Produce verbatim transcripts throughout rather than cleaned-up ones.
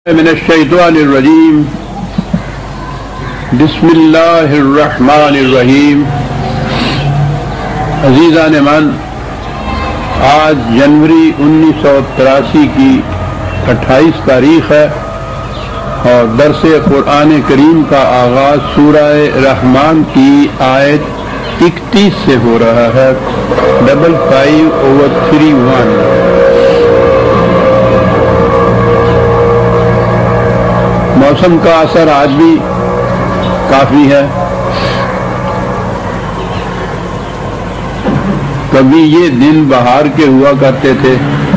من الشیطان الرجیم بسم اللہ الرحمن الرحیم۔ عزیزان من، آج جنوری انیس سو تراسی کی اٹھائیس تاریخ ہے اور درس قرآن کریم کا آغاز سورہ رحمان کی آیت اکتیس سے ہو رہا ہے، double five over three one. موسم کا اثر آج بھی کافی ہے۔ کبھی یہ دن بہار کے ہوا کرتے تھے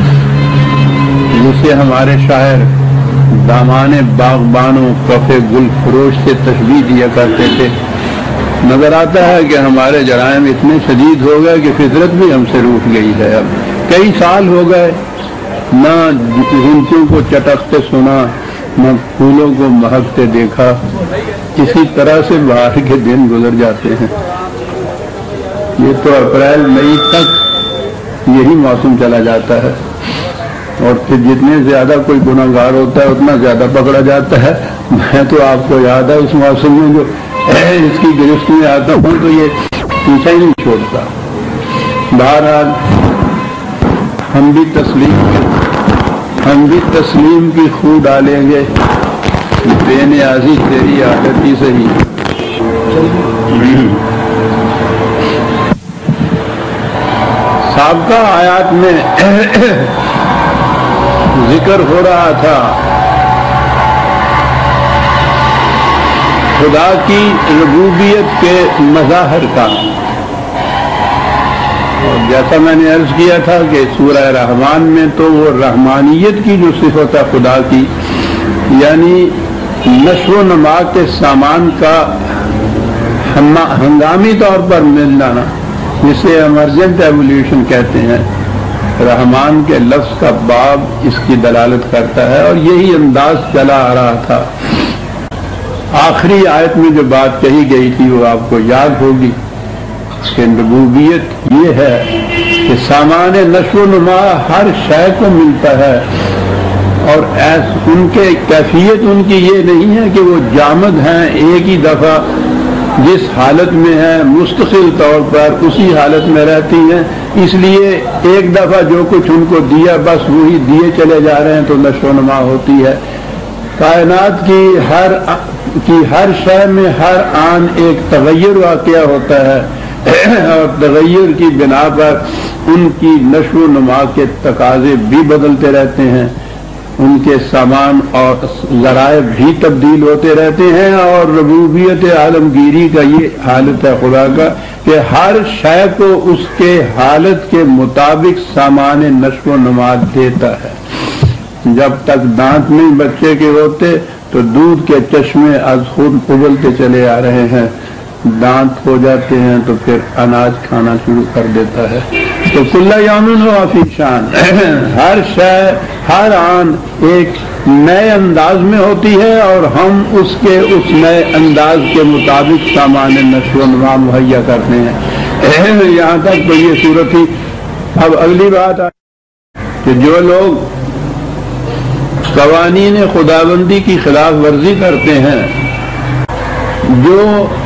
جسے ہمارے شاعر دامان باغبانوں کف گل فروش سے تشبیہ دیا کرتے تھے۔ نظر آتا ہے کہ ہمارے جرائم اتنے شدید ہو گئے کہ فطرت بھی ہم سے روٹھ گئی ہے۔ اب کئی سال ہو گئے نہ جھنکیوں کو چٹکتے سنا، نہ پھولوں کو مہکتے دیکھا۔ اسی طرح سے بہار کے دن گزر جاتے ہیں۔ یہ تو اپریل مئی تک یہی موسم چلا جاتا ہے اور پھر جتنے زیادہ کوئی گناہگار ہوتا ہے اتنا زیادہ پکڑا جاتا ہے۔ میں تو آپ کو یاد ہے اس موسم میں جو اس کی گرفت میں آتا ہوں تو یہ پیچھا ہی نہیں چھوڑتا۔ بہرحال ہم بھی تسلیم ہم بھی تسلیم کی خو ڈالیں گے، بے نیازی تیری عادت ہی صحیح۔ سابقہ آیات میں ذکر ہو رہا تھا خدا کی ربوبیت کے مظاہر کا، جیسا میں نے عرض کیا تھا کہ سورہ رحمان میں تو وہ رحمانیت کی جو صفت ہے خدا کی، یعنی نشو و نما کے سامان کا ہنگامی طور پر مل جانا، جسے ایمرجنٹ ایولیوشن کہتے ہیں، رحمان کے لفظ کا باب اس کی دلالت کرتا ہے اور یہی انداز چلا آ رہا تھا۔ آخری آیت میں جو بات کہی گئی تھی وہ آپ کو یاد ہوگی کہ ربوبیت یہ ہے کہ سامان نشو و نما ہر شے کو ملتا ہے اور ایس ان کے کیفیت ان کی یہ نہیں ہے کہ وہ جامد ہیں، ایک ہی دفعہ جس حالت میں ہیں مستقل طور پر اسی حالت میں رہتی ہیں، اس لیے ایک دفعہ جو کچھ ان کو دیا بس وہی دیے چلے جا رہے ہیں تو نشو و نما ہوتی ہے۔ کائنات کی ہر کی ہر شے میں ہر آن ایک تغیر واقعہ ہوتا ہے اور تغیر کی بنا پر ان کی نشو و نما کے تقاضے بھی بدلتے رہتے ہیں، ان کے سامان اور ذرائع بھی تبدیل ہوتے رہتے ہیں، اور ربوبیت عالمگیری کا یہ حالت ہے خدا کا کہ ہر شے کو اس کے حالت کے مطابق سامان نشو و نما دیتا ہے۔ جب تک دانت نہیں بچے کے ہوتے تو دودھ کے چشمے از خود ابلتے چلے آ رہے ہیں، دانت ہو جاتے ہیں تو پھر اناج کھانا شروع کر دیتا ہے۔ تو کل یوم ہوا فی شان، ہر شے ہر آن ایک نئے انداز میں ہوتی ہے اور ہم اس کے اس نئے انداز کے مطابق سامان نشو و نما مہیا کرتے ہیں۔ یہاں تک تو یہ صورت ہی۔ اب اگلی بات کہ جو لوگ قوانین خداوندی کی خلاف ورزی کرتے ہیں، جو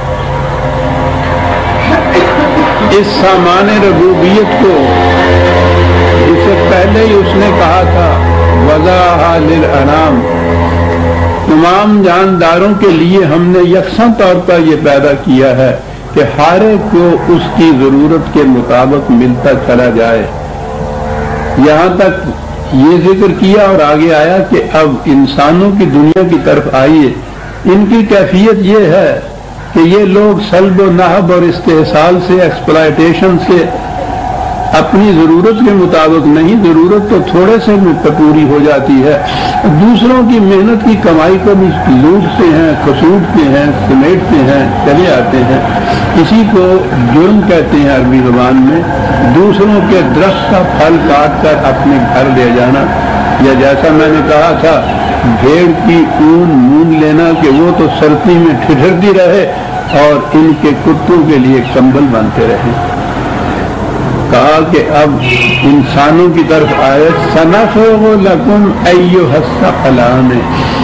اس سامان ربوبیت کو اس سے پہلے ہی اس نے کہا تھا وضعها للانام، تمام جانداروں کے لیے ہم نے یکساں طور پر یہ پیدا کیا ہے کہ ہر ایک کو اس کی ضرورت کے مطابق ملتا چلا جائے۔ یہاں تک یہ ذکر کیا اور آگے آیا کہ اب انسانوں کی دنیا کی طرف آئیے۔ ان کی کیفیت یہ ہے کہ یہ لوگ سلب و نہب اور استحصال سے، ایکسپلائٹیشن سے اپنی ضرورت کے مطابق نہیں، ضرورت تو تھوڑے سے میں پوری ہو جاتی ہے، دوسروں کی محنت کی کمائی کو بھی لوٹتے ہیں، کھسوٹتے ہیں، سمیٹتے ہیں، چلے آتے ہیں۔ اسی کو جرم کہتے ہیں عربی زبان میں، دوسروں کے درخت کا پھل کاٹ کر اپنے گھر لے جانا، یا جیسا میں نے کہا تھا بھیڑ کی اون مون لینا کہ وہ تو سردی میں ٹھٹھرتی رہے اور ان کے کتوں کے لیے کمبل بنتے رہے۔ کہا کہ اب انسانوں کی طرف آئے سنفرغ لکم ایھا الثقلان،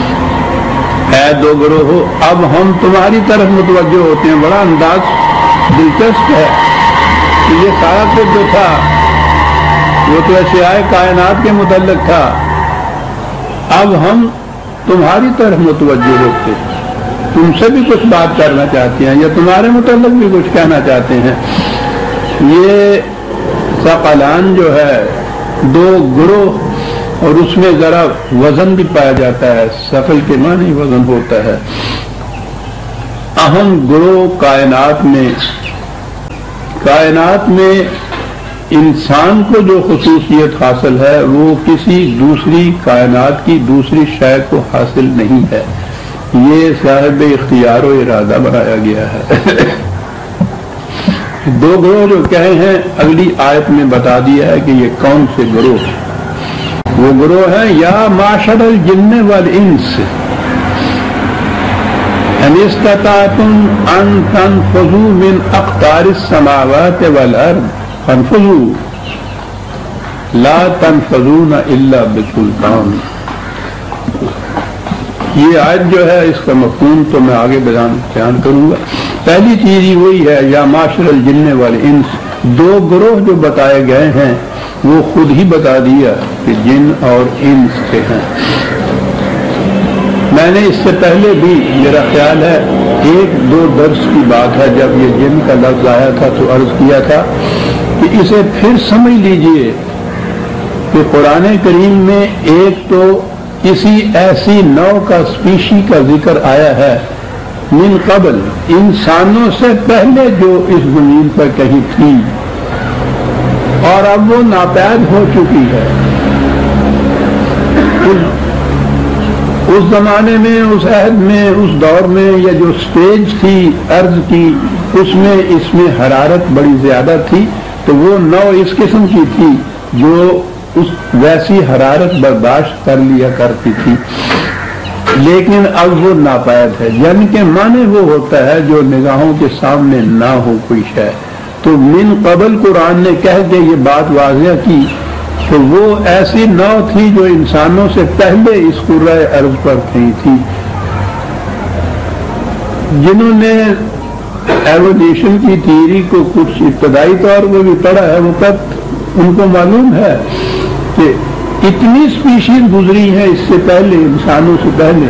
اے دو گروہ اب ہم تمہاری طرف متوجہ ہوتے ہیں. بڑا انداز دلچسپ ہے کہ یہ سارا کچھ جو تھا وہ تو اشیاء کائنات کے متعلق تھا. اب ہم تمہاری طرف متوجہ ہوتے ہیں, تم سے بھی کچھ بات کرنا چاہتے ہیں یا تمہارے متعلق بھی کچھ کہنا چاہتے ہیں. یہ ثقلان جو ہے دو گروہ, اور اس میں ذرا وزن بھی پایا جاتا ہے. ثقل کے معنی وزن ہوتا ہے. اہم گروہ کائنات میں کائنات میں انسان کو جو خصوصیت حاصل ہے وہ کسی دوسری کائنات کی دوسری شے کو حاصل نہیں ہے. یہ صاحب اختیار و ارادہ بنایا گیا ہے. دو گروہ جو کہے ہیں اگلی آیت میں بتا دیا ہے کہ یہ کون سے گروہ. وہ گروہ ہیں یا معشر الجن والانس ان استطعتم ان تنفذوا من اقطار السماوات والارض فانفذوا لا تنفذون الا بسلطان. یہ آیت جو ہے اس کا مفہوم تو میں آگے بیان بیان کروں گا. پہلی چیز ہی وہی ہے یا معشر الجن والانس. دو گروہ جو بتائے گئے ہیں وہ خود ہی بتا دیا کہ جن اور انس کے ہیں. میں نے اس سے پہلے بھی میرا خیال ہے ایک دو درس کی بات ہے جب یہ جن کا لفظ آیا تھا تو عرض کیا تھا کہ اسے پھر سمجھ لیجئے کہ قرآن کریم میں ایک تو کسی ایسی نوع کا اسپیشی کا ذکر آیا ہے من قبل, انسانوں سے پہلے جو اس زمین پر کہیں تھی اور اب وہ ناپید ہو چکی ہے. اس زمانے میں, اس عہد میں, اس دور میں یا جو سٹیج تھی ارض کی اس میں اس میں حرارت بڑی زیادہ تھی تو وہ نوع اس قسم کی تھی جو اس ویسی حرارت برداشت کر لیا کرتی تھی. لیکن اب وہ ناپید ہے. یعنی کہ معنی وہ ہوتا ہے جو نگاہوں کے سامنے نہ ہو کوئی شے. تو من قبل قرآن نے کہہ کے یہ بات واضح کی کہ وہ ایسی نوع تھی جو انسانوں سے پہلے اس کرۂ ارض پر کہیں تھی. جنہوں نے ایولیوشن کی تھیوری کو کچھ ابتدائی طور پر بھی پڑھا ہے وہ تب ان کو معلوم ہے کہ اتنی اسپیشیز گزری ہیں اس سے پہلے, انسانوں سے پہلے.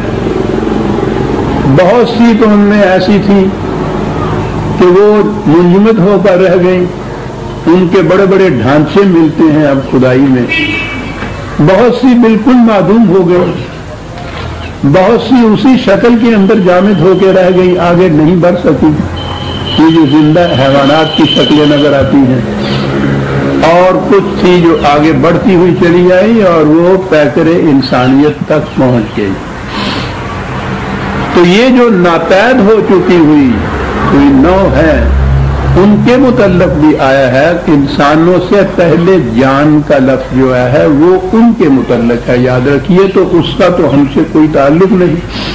بہت سی تو ان میں ایسی تھی کہ وہ منجمد ہو کر رہ گئیں. ان کے بڑے بڑے ڈھانچے ملتے ہیں اب خدائی میں. بہت سی بالکل معدوم ہو گئے. بہت سی اسی شکل کے اندر جامد ہو کے رہ گئی, آگے نہیں بڑھ سکی. یہ جو زندہ حیوانات کی شکلیں نظر آتی ہیں, اور کچھ تھی جو آگے بڑھتی ہوئی چلی آئی اور وہ پیکر انسانیت تک پہنچ گئی. تو یہ جو ناپید ہو چکی ہوئی کوئی نوع ہے ان کے متعلق بھی آیا ہے. انسانوں سے پہلے جان کا لفظ جو ہے وہ ان کے متعلق ہے, یاد رکھیے. تو اس کا تو ہم سے کوئی تعلق نہیں.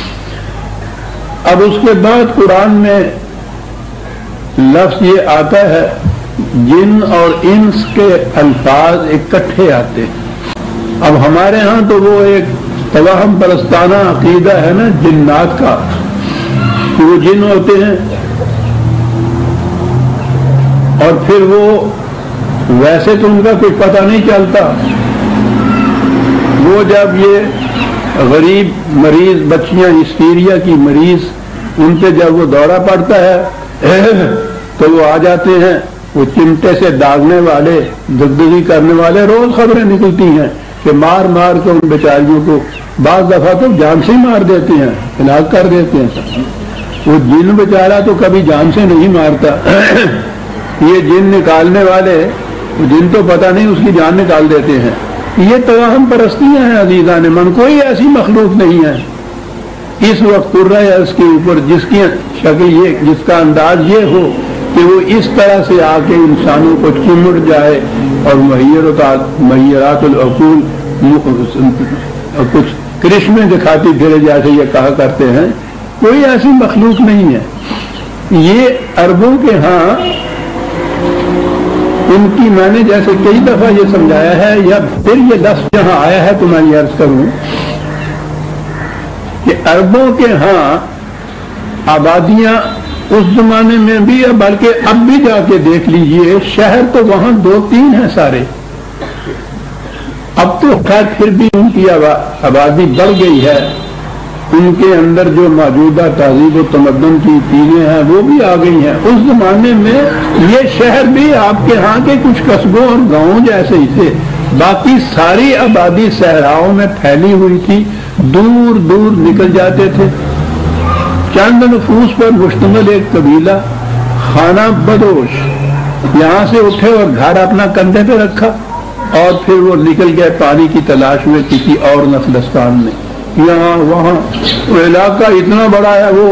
اب اس کے بعد قرآن میں لفظ یہ آتا ہے جن اور انس کے الفاظ اکٹھے آتے ہیں. اب ہمارے ہاں تو وہ ایک توہم پرستانہ عقیدہ ہے نا جنات کا کہ وہ جن ہوتے ہیں اور پھر وہ ویسے تو ان کا کوئی پتہ نہیں چلتا. وہ جب یہ غریب مریض بچیاں ہسٹیریا کی مریض ان پہ جب وہ دورہ پڑتا ہے تو وہ آ جاتے ہیں. وہ چمٹے سے داغنے والے, دگدگی کرنے والے, روز خبریں نکلتی ہیں کہ مار مار کے ان بیچاریوں کو بعض دفعہ تو جان سے ہی مار دیتے ہیں, ہلاک کر دیتے ہیں. وہ جن بیچارہ تو کبھی جان سے نہیں مارتا. یہ جن نکالنے والے جن تو پتہ نہیں اس کی جان نکال دیتے ہیں. یہ توہم پرستیاں ہیں عزیزان من. کوئی ایسی مخلوق نہیں ہے اس وقت کرۂ ارض کے اوپر جس کی شکل یہ, جس کا انداز یہ ہو کہ وہ اس طرح سے آ کے انسانوں کو چمٹ جائے اور مہیرات العقول کچھ کرشمے دکھاتی پھرے جیسے یہ کہا کرتے ہیں. کوئی ایسی مخلوق نہیں ہے. یہ عربوں کے ہاں ان کی میں نے جیسے کئی دفعہ یہ سمجھایا ہے, یا پھر یہ لفظ جہاں آیا ہے تو میں یہ عرض کروں کہ عربوں کے ہاں آبادیاں اس زمانے میں بھی، بلکہ اب بھی جا کے دیکھ لیجئے، شہر تو وہاں دو تین ہیں سارے، اب تو خیر پھر بھی ان کی آبادی بڑھ گئی ہے، ان کے اندر جو موجودہ تہذیب و تمدن کی چیزیں ہیں وہ بھی آ گئی ہیں۔ اس زمانے میں یہ شہر بھی آپ کے ہاں کے کچھ قصبوں اور گاؤں جیسے ہی تھے، باقی ساری آبادی صحراؤں میں پھیلی ہوئی تھی، دور دور نکل جاتے تھے۔ چند نفوس پر مشتمل ایک قبیلہ خانہ بدوش یہاں سے اٹھے اور گھر اپنا کندھے پہ رکھا اور پھر وہ نکل گئے پانی کی تلاش میں کسی اور نسلستان میں، یہاں وہاں۔ وہ علاقہ اتنا بڑا ہے وہ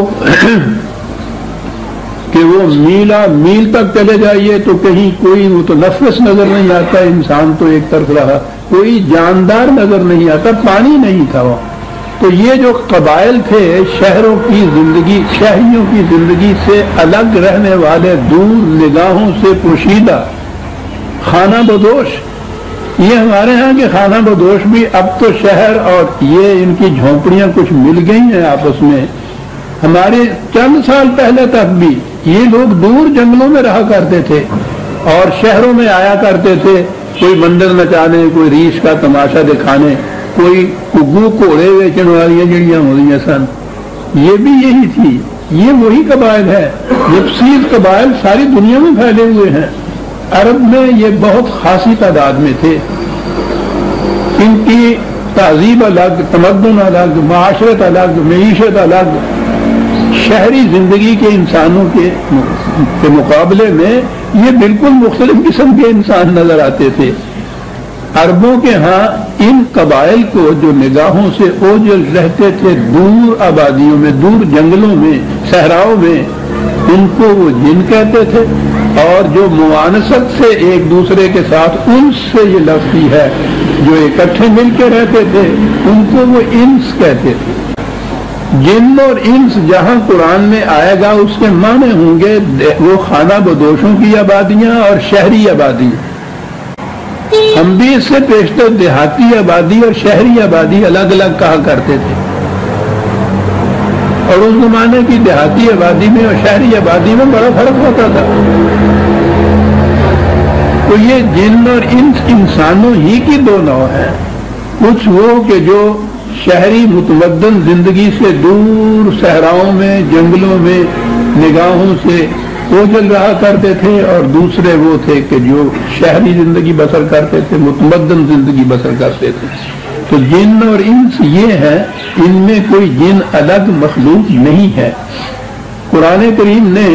کہ وہ میلا میل تک چلے جائیے تو کہیں کوئی متنفس نظر نہیں آتا، انسان تو ایک طرف رہا، کوئی جاندار نظر نہیں آتا، پانی نہیں تھا وہاں۔ تو یہ جو قبائل تھے شہروں کی زندگی، شہریوں کی زندگی سے الگ رہنے والے، دور نگاہوں سے پوشیدہ، خانہ بدوش۔ یہ ہمارے ہاں کے خانہ بدوش بھی اب تو شہر اور یہ ان کی جھونپڑیاں کچھ مل گئی ہیں آپس میں، ہمارے چند سال پہلے تک بھی یہ لوگ دور جنگلوں میں رہا کرتے تھے اور شہروں میں آیا کرتے تھے، کوئی بندر نچانے، کوئی ریچھ کا تماشا دکھانے، کوئی گگو گھوڑے بیچنے والی جڑیاں ہو رہی ہیں سن، یہ بھی یہی تھی۔ یہ وہی قبائل ہے، یبسیز قبائل ساری دنیا میں پھیلے ہوئے ہیں، عرب میں یہ بہت خاصی تعداد میں تھے۔ ان کی تہذیب الگ، تمدن الگ، معاشرت الگ، معیشت الگ، شہری زندگی کے انسانوں کے مقابلے میں یہ بالکل مختلف قسم کے انسان نظر آتے تھے۔ عربوں کے ہاں ان قبائل کو جو نگاہوں سے اوجھل رہتے تھے دور آبادیوں میں، دور جنگلوں میں، صحراؤں میں، ان کو وہ جن کہتے تھے، اور جو موانست سے ایک دوسرے کے ساتھ انس سے یہ لفظ ہے، جو اکٹھے مل کے رہتے تھے ان کو وہ انس کہتے تھے۔ جن اور انس جہاں قرآن میں آئے گا اس کے معنی ہوں گے وہ خانہ بدوشوں کی آبادیاں اور شہری آبادیاں۔ ہم بھی اس سے پیشتر دیہاتی آبادی اور شہری آبادی الگ الگ کہا کرتے تھے، اور اس زمانے کی دیہاتی آبادی میں اور شہری آبادی میں بڑا فرق ہوتا تھا۔ تو یہ جن اور انس انسانوں ہی کی دو نوع ہیں، کچھ وہ کہ جو شہری متمدن زندگی سے دور صحراؤں میں، جنگلوں میں نگاہوں سے اوجھل رہا کرتے تھے، اور دوسرے وہ تھے کہ جو شہری زندگی بسر کرتے تھے، متمدن زندگی بسر کرتے تھے۔ تو جن اور انس یہ ہے، ان میں کوئی جن الگ مخلوق نہیں ہے۔ قرآن کریم نے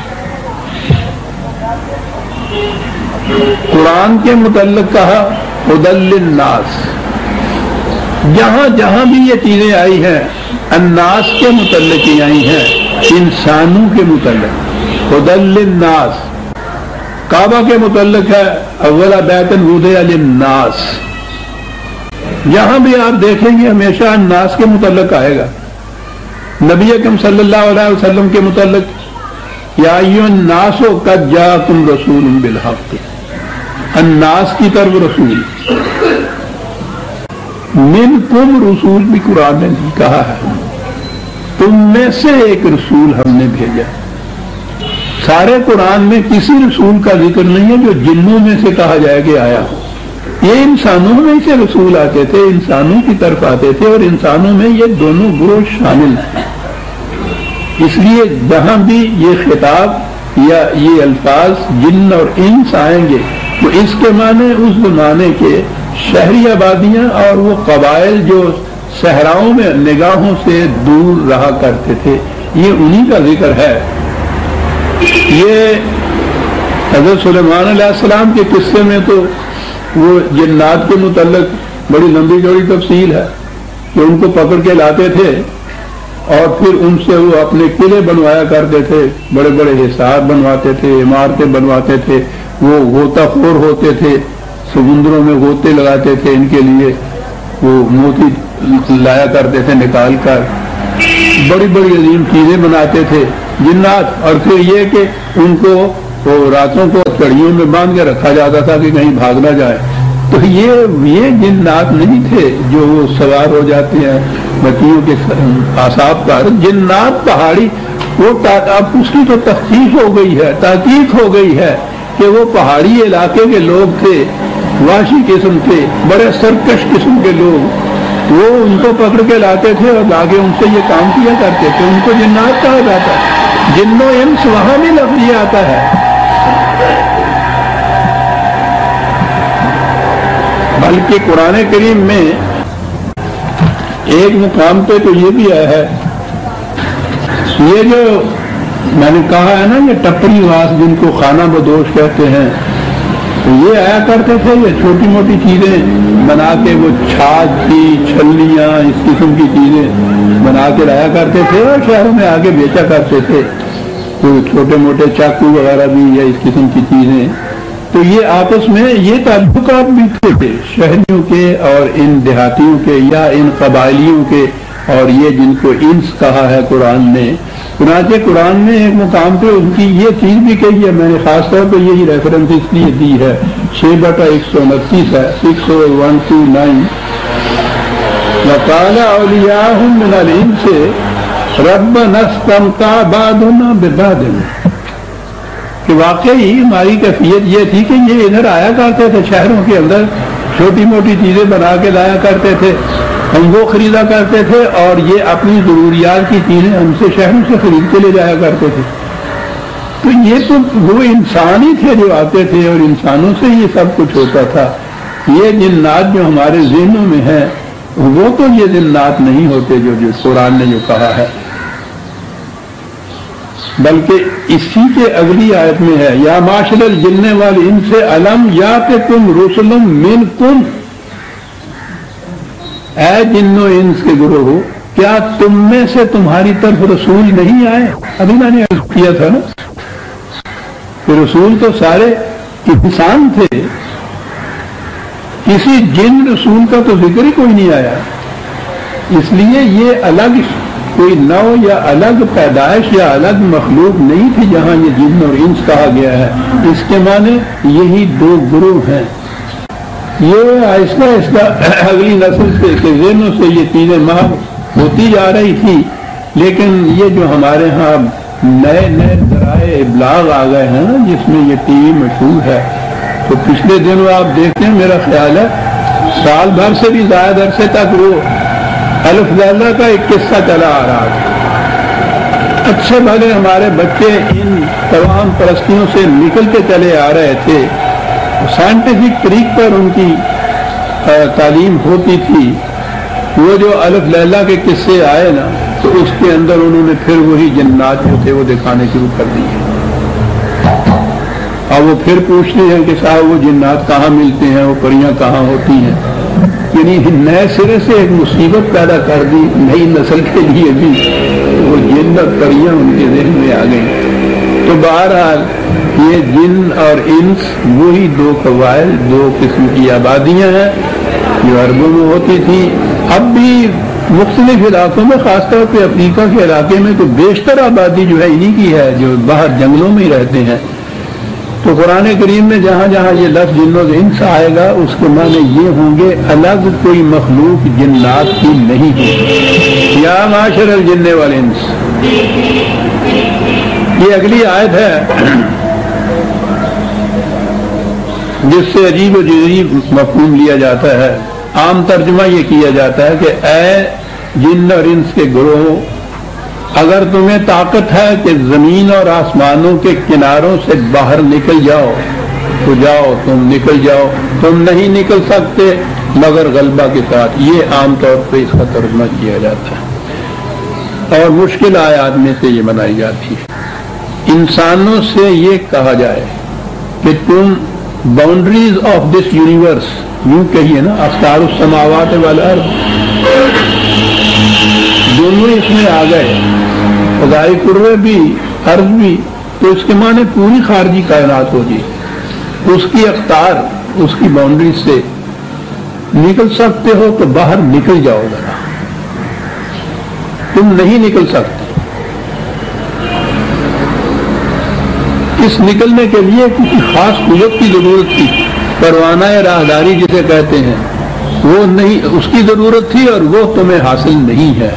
قرآن کے متعلق کہا ہدی للناس، جہاں جہاں بھی یہ چیزیں آئی ہیں الناس کے متعلق ہی آئی ہیں، انسانوں کے متعلق۔ ہدی للناس کعبہ کے متعلق ہے، اول بیت وضع للناس، جہاں بھی آپ دیکھیں گے ہمیشہ الناس کے متعلق آئے گا۔ نبی اکرم صلی اللہ علیہ وسلم کے متعلق یا ایھا الناس قد جاءکم رسول بالحق، الناس کی طرف رسول، منکم رسول بھی قرآن نے کہا ہے، تم میں سے ایک رسول ہم نے بھیجا۔ سارے قرآن میں کسی رسول کا ذکر نہیں ہے جو جنوں میں سے کہا جائے کہ آیا ہو، یہ انسانوں میں سے رسول آتے تھے، انسانوں کی طرف آتے تھے، اور انسانوں میں یہ دونوں گروہ شامل ہیں۔ اس لیے جہاں بھی یہ خطاب یا یہ الفاظ جن اور انس آئیں گے تو اس کے معنی اس زمانے کے شہری آبادیاں اور وہ قبائل جو صحراؤں میں نگاہوں سے دور رہا کرتے تھے، یہ انہی کا ذکر ہے۔ یہ حضرت سلیمان علیہ السلام کے قصے میں تو وہ جنات کے متعلق بڑی لمبی چوڑی تفصیل ہے کہ ان کو پکڑ کے لاتے تھے اور پھر ان سے وہ اپنے قلعے بنوایا کرتے تھے، بڑے بڑے حصار بنواتے تھے، عمارتیں بنواتے تھے، وہ غوطہ خور ہوتے تھے، سمندروں میں غوطے لگاتے تھے، ان کے لیے وہ موتی لایا کرتے تھے نکال کر، بڑی بڑی عظیم چیزیں بناتے تھے جنات، اور پھر یہ کہ ان کو وہ راتوں کو چڑیوں میں باندھ کے رکھا جاتا تھا کہ کہیں بھاگ نہ جائے۔ تو یہ یہ جنات نہیں تھے جو وہ سوار ہو جاتے ہیں بچیوں کے اعصاب کا جنات پہاڑی وہ اب اس کی تو تخصیص ہو گئی ہے، تحقیق ہو گئی ہے کہ وہ پہاڑی علاقے کے لوگ تھے، وحشی قسم کے، بڑے سرکش قسم کے لوگ، وہ ان کو پکڑ کے لاتے تھے اور لا کے ان سے یہ کام کیا کرتے تھے، ان کو جنات کہا جاتا ہے۔ جن و انس وہاں بھی لفظ یہ آتا ہے، بلکہ قرآن کریم میں ایک مقام پہ تو یہ بھی آیا ہے، یہ جو میں نے کہا ہے نا یہ ٹپری واس جن کو خانہ بدوش کہتے ہیں، تو یہ آیا کرتے تھے، یہ چھوٹی موٹی چیزیں بنا کے، وہ چھاچ کی چھلیاں اس قسم کی چیزیں بنا کے لایا کرتے تھے اور شہروں میں آگے بیچا کرتے تھے، تو چھوٹے موٹے چاقو وغیرہ بھی یا اس قسم کی چیزیں، تو یہ آپس میں یہ تعلقات بھی تھے شہریوں کے اور ان دیہاتیوں کے یا ان قبائلیوں کے، اور یہ جن کو انس کہا ہے قرآن نے، چنانچہ قرآن نے ایک مقام پہ ان کی یہ چیز بھی کہی ہے، میں نے خاص طور پہ یہی ریفرنس اس لیے دی ہے، چھ بٹا ایک سو انتیس ہے، سکس ون ٹو نائن، وَقَالَ أَوْلِيَاؤُهُم مِّنَ الْإِنسِ رَبَّنَا اسْتَمْتَعَ بَعْضُنَا بِبَعْضٍ، کہ واقعی ہماری کیفیت یہ تھی کہ یہ ادھر آیا کرتے تھے شہروں کے اندر، چھوٹی موٹی چیزیں بنا کے لایا کرتے تھے، ہم وہ خریدا کرتے تھے اور یہ اپنی ضروریات کی چیزیں ہم سے شہروں سے خرید کے لے جایا کرتے تھے، تو یہ تو وہ انسان ہی تھے جو آتے تھے اور انسانوں سے یہ سب کچھ ہوتا تھا۔ یہ جنات جو ہمارے ذہنوں میں ہیں وہ تو یہ جنات نہیں ہوتے جو جو قرآن نے جو کہا ہے، بلکہ اسی کے اگلی آیت میں ہے، یا معاشر الجن والانس الم یاتکم رسل منکم، اے جن و انس کے گروہ کیا تم میں سے تمہاری طرف رسول نہیں آئے؟ ابھی میں نے عرض کیا تھا نا کہ رسول تو سارے انسان تھے، کسی جن رسول کا تو ذکر ہی کوئی نہیں آیا، اس لیے یہ الگ کوئی نو یا الگ پیدائش یا الگ مخلوق نہیں تھی جہاں یہ جن اور انس کہا گیا ہے، اس کے معنی یہی دو گروہ ہیں۔ یہ آہستہ آہستہ اگلی نسل سے کے ذہنوں سے یہ چیزیں محو ہوتی جا رہی تھی، لیکن یہ جو ہمارے ہاں نئے نئے ذرائع ابلاغ آ گئے ہیں جس میں یہ ٹی وی مشہور ہے، تو پچھلے دنوں آپ دیکھتے ہیں میرا خیال ہے سال بھر سے بھی زیادہ عرصے تک وہ الف لالہ کا ایک قصہ چلا آ رہا تھا، اچھے بھلے ہمارے بچے ان تمام پرستیوں سے نکل کے چلے آ رہے تھے، سائنٹیفک طریق پر ان کی تعلیم ہوتی تھی، وہ جو الف لیلہ کے قصے آئے نا تو اس کے اندر انہوں نے پھر وہی جنات جو تھے وہ دکھانے شروع کر دیے، اور وہ پھر پوچھتے ہیں کہ صاحب وہ جنات کہاں ملتے ہیں، وہ پریاں کہاں ہوتی ہیں، یعنی نئے سرے سے ایک مصیبت پیدا کر دی نئی نسل کے لیے بھی، وہ جن اور پریاں ان کے ذہن میں آ گئی۔ تو بہرحال یہ جن اور انس وہی دو قبائل، دو قسم کی آبادیاں ہیں جو عربوں میں ہوتی تھی، اب بھی مختلف علاقوں میں، خاص طور پہ افریقہ کے علاقے میں تو بیشتر آبادی جو ہے انہی کی ہے جو باہر جنگلوں میں ہی رہتے ہیں۔ تو قرآن کریم میں جہاں جہاں یہ لفظ جن و انس آئے گا اس کے معنی یہ ہوں گے الگ کوئی مخلوق جنات کی نہیں ہوگی، یا معاشر الجن والانس۔ یہ اگلی آیت ہے جس سے عجیب و غریب مفہوم لیا جاتا ہے، عام ترجمہ یہ کیا جاتا ہے کہ اے جن اور انس کے گروہ، اگر تمہیں طاقت ہے کہ زمین اور آسمانوں کے کناروں سے باہر نکل جاؤ تو جاؤ، تم نکل جاؤ، تم نہیں نکل سکتے مگر غلبہ کے ساتھ، یہ عام طور پہ اس کا ترجمہ کیا جاتا ہے، اور مشکل آیات میں سے یہ بنائی جاتی ہے۔ انسانوں سے یہ کہا جائے کہ تم باؤنڈریز آف دس یونیورس، یوں کہیے نا، اختار السماوات والارض، دونوں اس میں آ گئے، خدائی قرے بھی عرض بھی، تو اس کے معنی پوری خارجی کائنات ہوگی، اس کی اختار، اس کی باؤنڈری سے نکل سکتے ہو تو باہر نکل جاؤ ذرا، تم نہیں نکل سکتے۔ اس نکلنے کے لیے کسی خاص قوت کی ضرورت تھی، پروانہ راہداری جسے کہتے ہیں، وہ نہیں، اس کی ضرورت تھی اور وہ تمہیں حاصل نہیں ہے۔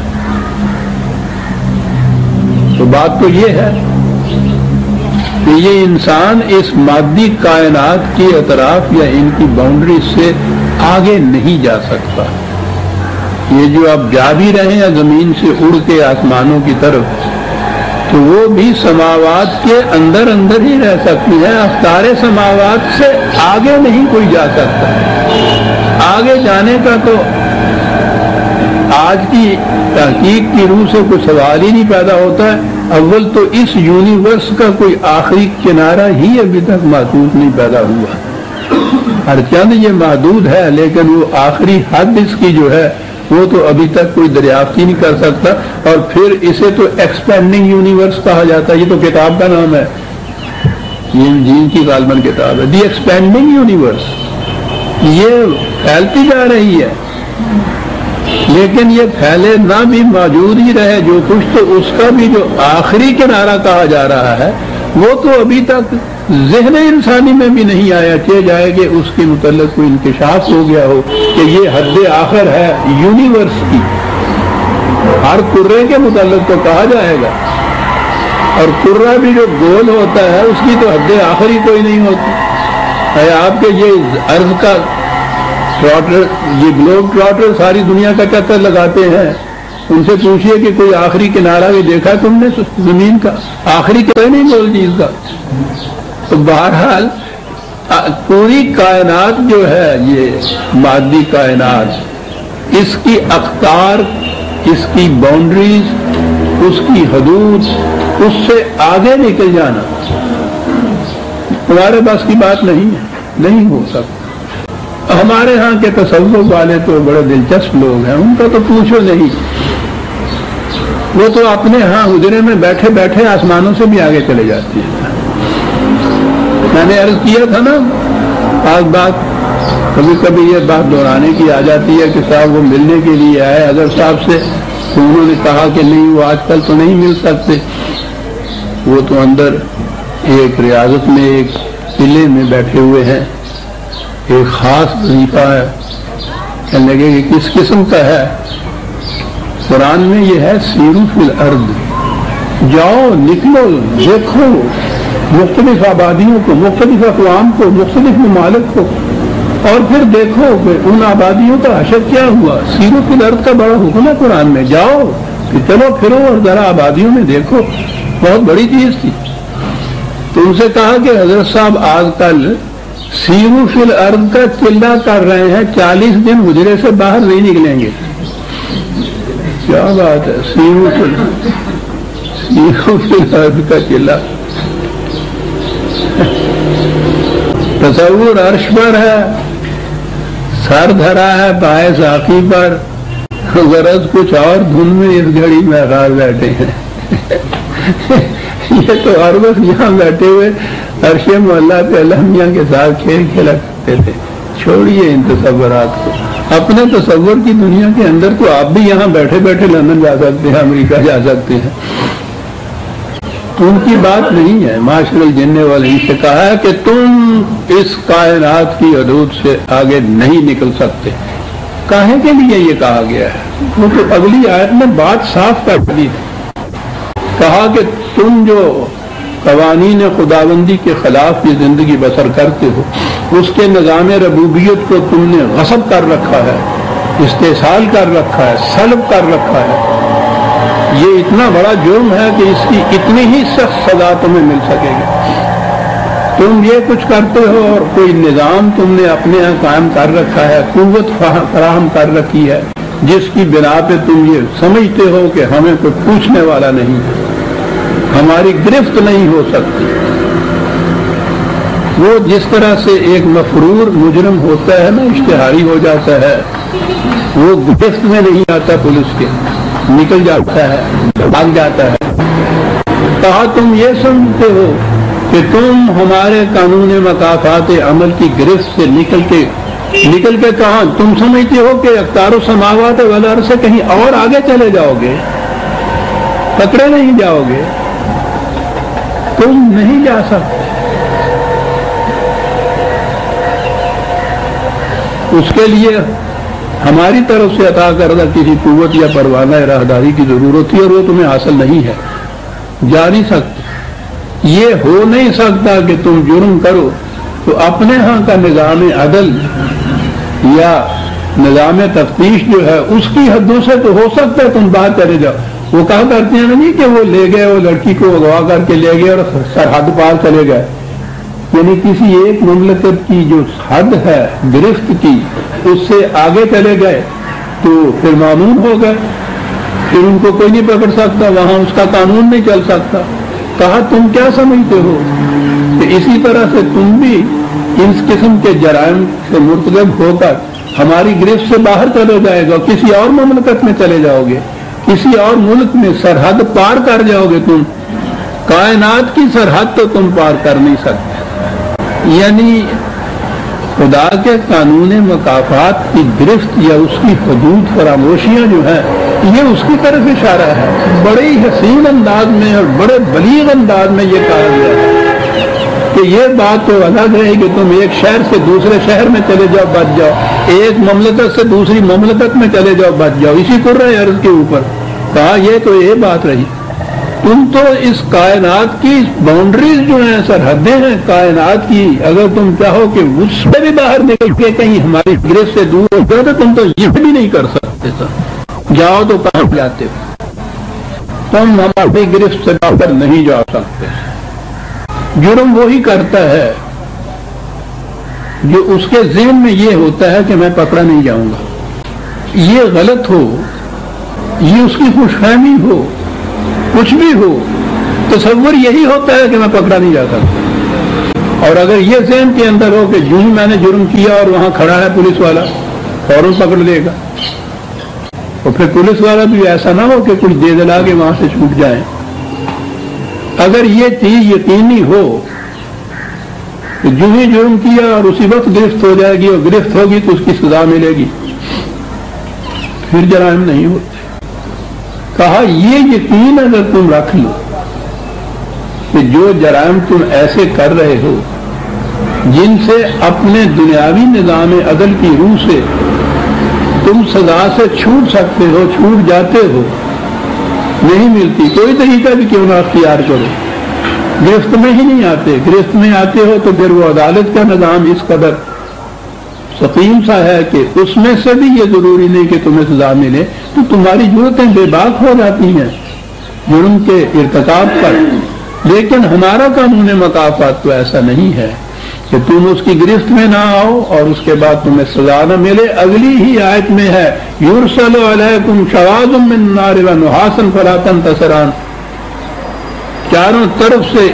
تو بات تو یہ ہے کہ یہ انسان اس مادی کائنات کی اطراف یا ان کی باؤنڈری سے آگے نہیں جا سکتا۔ یہ جو اب جا بھی رہے ہیں زمین سے اڑ کے آسمانوں کی طرف، تو وہ بھی سماوات کے اندر اندر ہی رہ سکتی ہیں، افطار سماوات سے آگے نہیں کوئی جا سکتا۔ آگے جانے کا تو آج کی تحقیق کی روح سے کوئی سوال ہی نہیں پیدا ہوتا ہے۔ اول تو اس یونیورس کا کوئی آخری کنارہ ہی ابھی تک محدود نہیں پیدا ہوا۔ ہر چند یہ محدود ہے، لیکن وہ آخری حد اس کی جو ہے وہ تو ابھی تک کوئی دریافت ہی نہیں کر سکتا۔ اور پھر اسے تو ایکسپینڈنگ یونیورس کہا جاتا ہے، یہ تو کتاب کا نام ہے، یہ انجیل کی غالباً کتاب ہے، دی ایکسپینڈنگ یونیورس۔ یہ پھیلتی جا رہی ہے، لیکن یہ پھیلے نہ بھی موجود ہی رہے جو کچھ، تو اس کا بھی جو آخری کنارہ کہا جا رہا ہے وہ تو ابھی تک ذہن انسانی میں بھی نہیں آیا کہ جائے کہ اس کے متعلق کوئی انکشاف ہو گیا ہو کہ یہ حد آخر ہے یونیورس کی۔ ہر کرے کے متعلق تو کہا جائے گا، اور کرہ بھی جو گول ہوتا ہے اس کی تو حد آخری کوئی نہیں ہوتی ہے۔ آپ کے یہ ارض کا ٹراٹر، یہ گلوب ٹراٹر ساری دنیا کا چکر لگاتے ہیں، ان سے پوچھئے کہ کوئی آخری کنارہ بھی دیکھا تم نے زمین کا؟ آخری کوئی نہیں بول چیز کا۔ تو بہرحال پوری کائنات جو ہے، یہ مادی کائنات، اس کی اقطار، اس کی باؤنڈریز، اس کی حدود، اس سے آگے نکل جانا ہمارے پاس کی بات نہیں ہے، نہیں ہو سکتا۔ ہمارے ہاں کے تصوف والے تو بڑے دلچسپ لوگ ہیں، ان کا تو پوچھو نہیں، وہ تو اپنے ہاں حجرے میں بیٹھے بیٹھے آسمانوں سے بھی آگے چلے جاتی ہیں۔ میں نے عرض کیا تھا نا، آج بات کبھی کبھی یہ بات دہرانے کی آ جاتی ہے کہ صاحب وہ ملنے کے لیے آئے اظہر صاحب سے، تو انہوں نے کہا کہ نہیں وہ آج کل تو نہیں مل سکتے، وہ تو اندر ایک ریاضت میں ایک قلعے میں بیٹھے ہوئے ہیں، ایک خاص وظیفہ ہے۔ کہنے لگے کہ کس قسم کا ہے؟ قرآن میں یہ ہے سیرو فی الارض، جاؤ نکلو دیکھو مختلف آبادیوں کو، مختلف اقوام کو، مختلف ممالک کو، اور پھر دیکھو کہ ان آبادیوں کا حشر کیا ہوا۔ سیرو فی الارض کا بڑا حکم ہے قرآن میں، جاؤ کہ چلو پھرو اور ذرا آبادیوں میں دیکھو، بہت بڑی چیز تھی۔ تو ان سے کہا کہ حضرت صاحب آج کل سیرو فی الارض کا چلہ کر رہے ہیں، چالیس دن حجرے سے باہر نہیں نکلیں گے۔ کیا بات ہے، سیرو سیرو فی الارض کا چلہ۔ تصور عرش پر ہے، سر دھرا ہے پائے ساقی پر، غرض کچھ اور دھن میں اس گھڑی میں غار بیٹھے ہیں۔ یہ تو ہر وقت یہاں بیٹھے ہوئے عرش مولا پہ اللہ میاں کے ساتھ کھیل کھیلا کرتے تھے۔ چھوڑیے ان تصورات کو، اپنے تصور کی دنیا کے اندر تو آپ بھی یہاں بیٹھے بیٹھے لندن جا سکتے ہیں، امریکہ جا سکتے ہیں۔ ان کی بات نہیں ہے۔ معاشر الجن والانس سے کہا ہے کہ تم اس کائنات کی حدود سے آگے نہیں نکل سکتے۔ کاہے کے لیے یہ کہا گیا ہے؟ وہ تو اگلی آیت میں بات صاف کر دی، کہا کہ تم جو قوانین خداوندی کے خلاف یہ زندگی بسر کرتے ہو، اس کے نظام ربوبیت کو تم نے غصب کر رکھا ہے، استحصال کر رکھا ہے، سلب کر رکھا ہے۔ یہ اتنا بڑا جرم ہے کہ اس کی اتنی ہی سخت سزا تمہیں مل سکے گی۔ تم یہ کچھ کرتے ہو اور کوئی نظام تم نے اپنے یہاں قائم کر رکھا ہے، قوت فراہم کر رکھی ہے، جس کی بنا پہ تم یہ سمجھتے ہو کہ ہمیں کوئی پوچھنے والا نہیں، ہماری گرفت نہیں ہو سکتی۔ وہ جس طرح سے ایک مفرور مجرم ہوتا ہے نا، اشتہاری ہو جاتا ہے، وہ گرفت میں نہیں آتا پولیس کے، نکل جاتا ہے، بھاگ جاتا ہے۔ کہا تم یہ سمجھتے ہو کہ تم ہمارے قانون مکافات عمل کی گرفت سے نکل کے نکل کے کہاں تم سمجھتے ہو کہ اختار السماوات والارض سے کہیں اور آگے چلے جاؤ گے، پکڑے نہیں جاؤ گے، تم نہیں جا سکتے۔ اس کے لیے ہماری طرف سے عطا کردہ کسی قوت یا پروانہ راہداری کی ضرورت تھی اور وہ تمہیں حاصل نہیں ہے، جا نہیں سکتے۔ یہ ہو نہیں سکتا کہ تم جرم کرو تو اپنے ہاں کا نظام عدل یا نظام تفتیش جو ہے اس کی حدوں سے تو ہو سکتا ہے تم باہر چلے جاؤ۔ وہ کہا کرتے ہیں نا جی کہ وہ لے گئے، وہ لڑکی کو اغوا کر کے لے گئے اور سرحد پار چلے گئے، یعنی کسی ایک مملکت کی جو حد ہے گرفت کی اس سے آگے چلے گئے تو پھر معمول ہو گئے، پھر ان کو کوئی نہیں پکڑ سکتا، وہاں اس کا قانون نہیں چل سکتا۔ کہا تم کیا سمجھتے ہو کہ اسی طرح سے تم بھی اس قسم کے جرائم سے مرتکب ہو کر ہماری گرفت سے باہر چلے جائے گا، کسی اور مملکت میں چلے جاؤ گے، کسی اور ملک میں سرحد پار کر جاؤ گے، تم کائنات کی سرحد تو تم پار کر نہیں سکتے۔ یعنی خدا کے قانون مکافات کی گرفت یا اس کی حدود فراموشیاں جو ہیں یہ اس کی طرف اشارہ ہے۔ بڑے ہی حسین انداز میں اور بڑے بلیغ انداز میں یہ کہا گیا ہے کہ یہ بات تو الگ ہے کہ تم ایک شہر سے دوسرے شہر میں چلے جاؤ بچ جاؤ، ایک مملکت سے دوسری مملکت میں چلے جاؤ بچ جاؤ، اسی کرۂ ارض کے اوپر۔ کہا یہ تو یہ بات رہی، تم تو اس کائنات کی باؤنڈریز جو ہیں، سرحدیں ہیں کائنات کی، اگر تم چاہو کہ اس سے بھی باہر نکل کے کہیں ہماری گرفت سے دور ہو جاؤ تو تم تو یہ بھی نہیں کر سکتے سر، جاؤ تو کہاں جاتے ہو، تم ہماری گرفت سے باہر نہیں جا سکتے۔ جرم وہی کرتا ہے جو اس کے ذہن میں یہ ہوتا ہے کہ میں پکڑا نہیں جاؤں گا، یہ غلط ہو، یہ اس کی خوش فہمی ہو، کچھ بھی ہو، تصور یہی ہوتا ہے کہ میں پکڑا نہیں جا سکتا۔ اور اگر یہ ذہن کے اندر ہو کہ جو ہی میں نے جرم کیا اور وہاں کھڑا ہے پولیس والا فوراً پکڑ لے گا، اور پھر پولیس والا بھی ایسا نہ ہو کہ کچھ دے دلا کے وہاں سے چھوٹ جائیں۔ اگر یہ چیز یقینی ہو کہ جو ہی جرم کیا اور اسی وقت گرفت ہو جائے گی اور گرفت ہوگی تو اس کی سزا ملے گی، پھر جرائم نہیں ہوتے۔ کہا یہ یقین اگر تم رکھ لو کہ جو جرائم تم ایسے کر رہے ہو جن سے اپنے دنیاوی نظام عدل کی روح سے تم سزا سے چھوٹ سکتے ہو، چھوٹ جاتے ہو، نہیں ملتی، کوئی طریقہ بھی کیوں نہ اختیار کرو، گرفت میں ہی نہیں آتے، گرفت میں آتے ہو تو پھر وہ عدالت کا نظام اس قدر سقیم سا ہے کہ اس میں سے بھی یہ ضروری نہیں کہ تمہیں سزا ملے، تو تمہاری جرتیں بے باک ہو جاتی ہیں جرم کے ارتکاب پر۔ لیکن ہمارا قانون مکافات تو ایسا نہیں ہے کہ تم اس کی گرفت میں نہ آؤ اور اس کے بعد تمہیں سزا نہ ملے۔ اگلی ہی آیت میں ہے یرسل علیکم شواظ من نار ونحاسا فلا تنتصران، چاروں طرف سے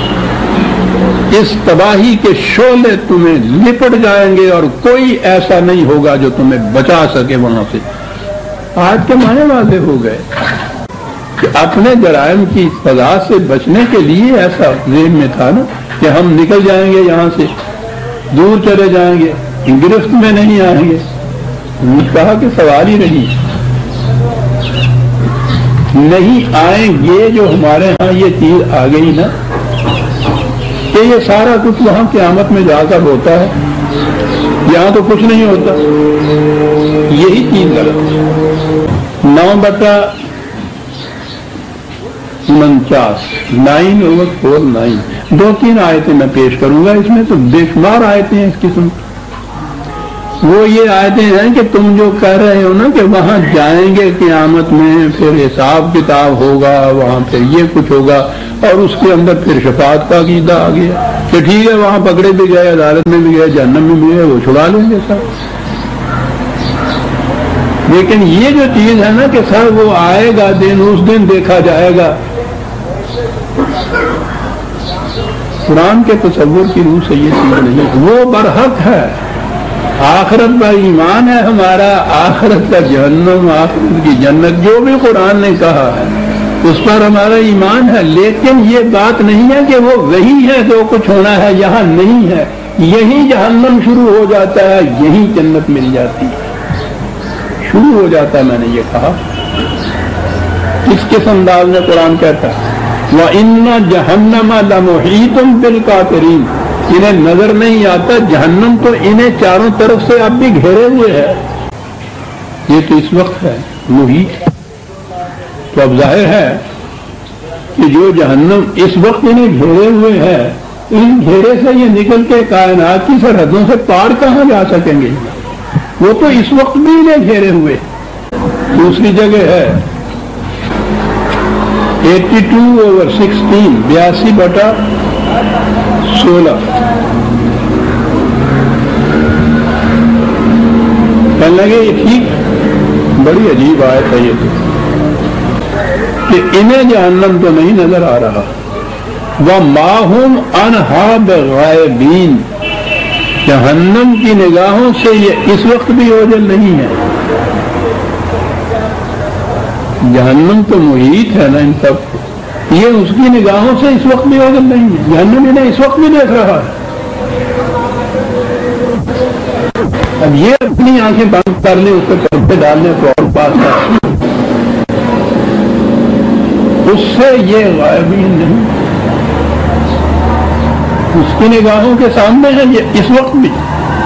اس تباہی کے شعلے تمہیں لپٹ جائیں گے اور کوئی ایسا نہیں ہوگا جو تمہیں بچا سکے وہاں سے۔ آج کے معنی واضح ہو گئے کہ اپنے جرائم کی سزا سے بچنے کے لیے ایسا ذہن میں تھا نا کہ ہم نکل جائیں گے یہاں سے، دور چلے جائیں گے، گرفت میں نہیں آئیں گے۔ کہا کہ سوال ہی نہیں نہیں آئیں گے، جو ہمارے ہاں یہ چیز آ گئی نا کہ یہ سارا کچھ وہاں قیامت میں جا کر ہوتا ہے، یہاں تو کچھ نہیں ہوتا، یہی چیز غلط۔ نو بٹا انچاس نائن اوور فور نائن دو تین آیتیں میں پیش کروں گا، اس میں تو بے شمار آیتیں ہیں اس قسم۔ وہ یہ آیتیں ہیں کہ تم جو کہہ رہے ہو نا کہ وہاں جائیں گے قیامت میں، پھر حساب کتاب ہوگا، وہاں پھر یہ کچھ ہوگا، اور اس کے اندر پھر شفاعت کا عقیدہ آ گیا کہ ٹھیک ہے وہاں پکڑے بھی گئے، عدالت میں بھی گئے، جہنم میں بھی گئے، وہ چھڑا لیں گے سر۔ لیکن یہ جو چیز ہے نا کہ سر وہ آئے گا دن، اس دن دیکھا جائے گا، قرآن کے تصور کی روح سے یہ چیز نہیں، وہ برحق ہے۔ آخرت پر ایمان ہے ہمارا، آخرت کا جہنم، آخرت کی جنت، جو بھی قرآن نے کہا ہے اس پر ہمارا ایمان ہے۔ لیکن یہ بات نہیں ہے کہ وہ وہی ہے جو کچھ ہونا ہے، یہاں نہیں ہے، یہی جہنم شروع ہو جاتا ہے، یہی جنت مل جاتی ہے، شروع ہو جاتا ہے۔ میں نے یہ کہا اس کس انداز میں قرآن کہتا ہے وَإِنَّ جَهَنَّمَ لَمُحِيطٌ بِالْكَافِرِينَ، انہیں نظر نہیں آتا جہنم تو انہیں چاروں طرف سے اب بھی گھیرے ہوئے ہے، یہ تو اس وقت ہے محیط. تو اب ظاہر ہے کہ جو جہنم اس وقت انہیں گھیرے ہوئے ہے، ان گھیرے سے یہ نکل کے کائنات کی سرحدوں سے پار کہاں جا سکیں گے؟ وہ تو اس وقت بھی انہیں گھیرے ہوئے. دوسری جگہ ہے ایٹی ٹو اوور سکسٹین، بیاسی بٹا سولہ. کہنے لگے یہ ٹھیک، بڑی عجیب آیت ہے یہ کہ انہیں جہنم تو نہیں نظر آ رہا. وَمَا هُمْ عَنْهَا بِغَائِبِينَ، جہنم کی نگاہوں سے یہ اس وقت بھی اوجھل نہیں ہے. جہنم تو محیط ہے نا ان سب کو، یہ اس کی نگاہوں سے اس وقت بھی اوجھل نہیں ہے. جہنم انہیں اس وقت بھی دیکھ رہا ہے. اب یہ اپنی آنکھیں بند کر لیں، اس پہ پردے ڈالنے کو اور بات ہے، اس سے یہ غائبین نہیں، اس کی نگاہوں کے سامنے ہے یہ اس وقت بھی.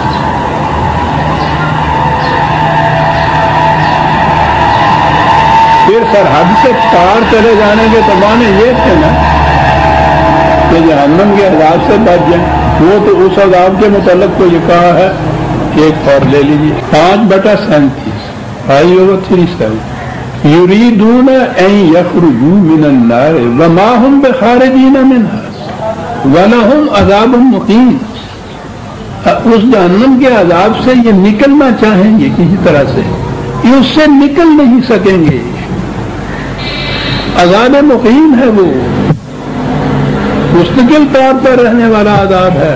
پھر سرحد سے پار چلے جانے کے تو معنی یہ تھے نا کہ جہنم کے عذاب سے بچ جائیں. وہ تو اس عذاب کے متعلق تو یہ کہا ہے کہ ایک اور لے لیجیے، پانچ بٹا سینتیس، فائیو اوور تھری سیون. یریدون ان یخرجوا من النار وما هم بخارجین منها ولہم عذاب مقیم. اس جہنم کے عذاب سے یہ نکلنا چاہیں گے کسی طرح سے، یہ اس سے نکل نہیں سکیں گے. عذاب مقیم ہے، وہ مستقل طور پر رہنے والا عذاب ہے.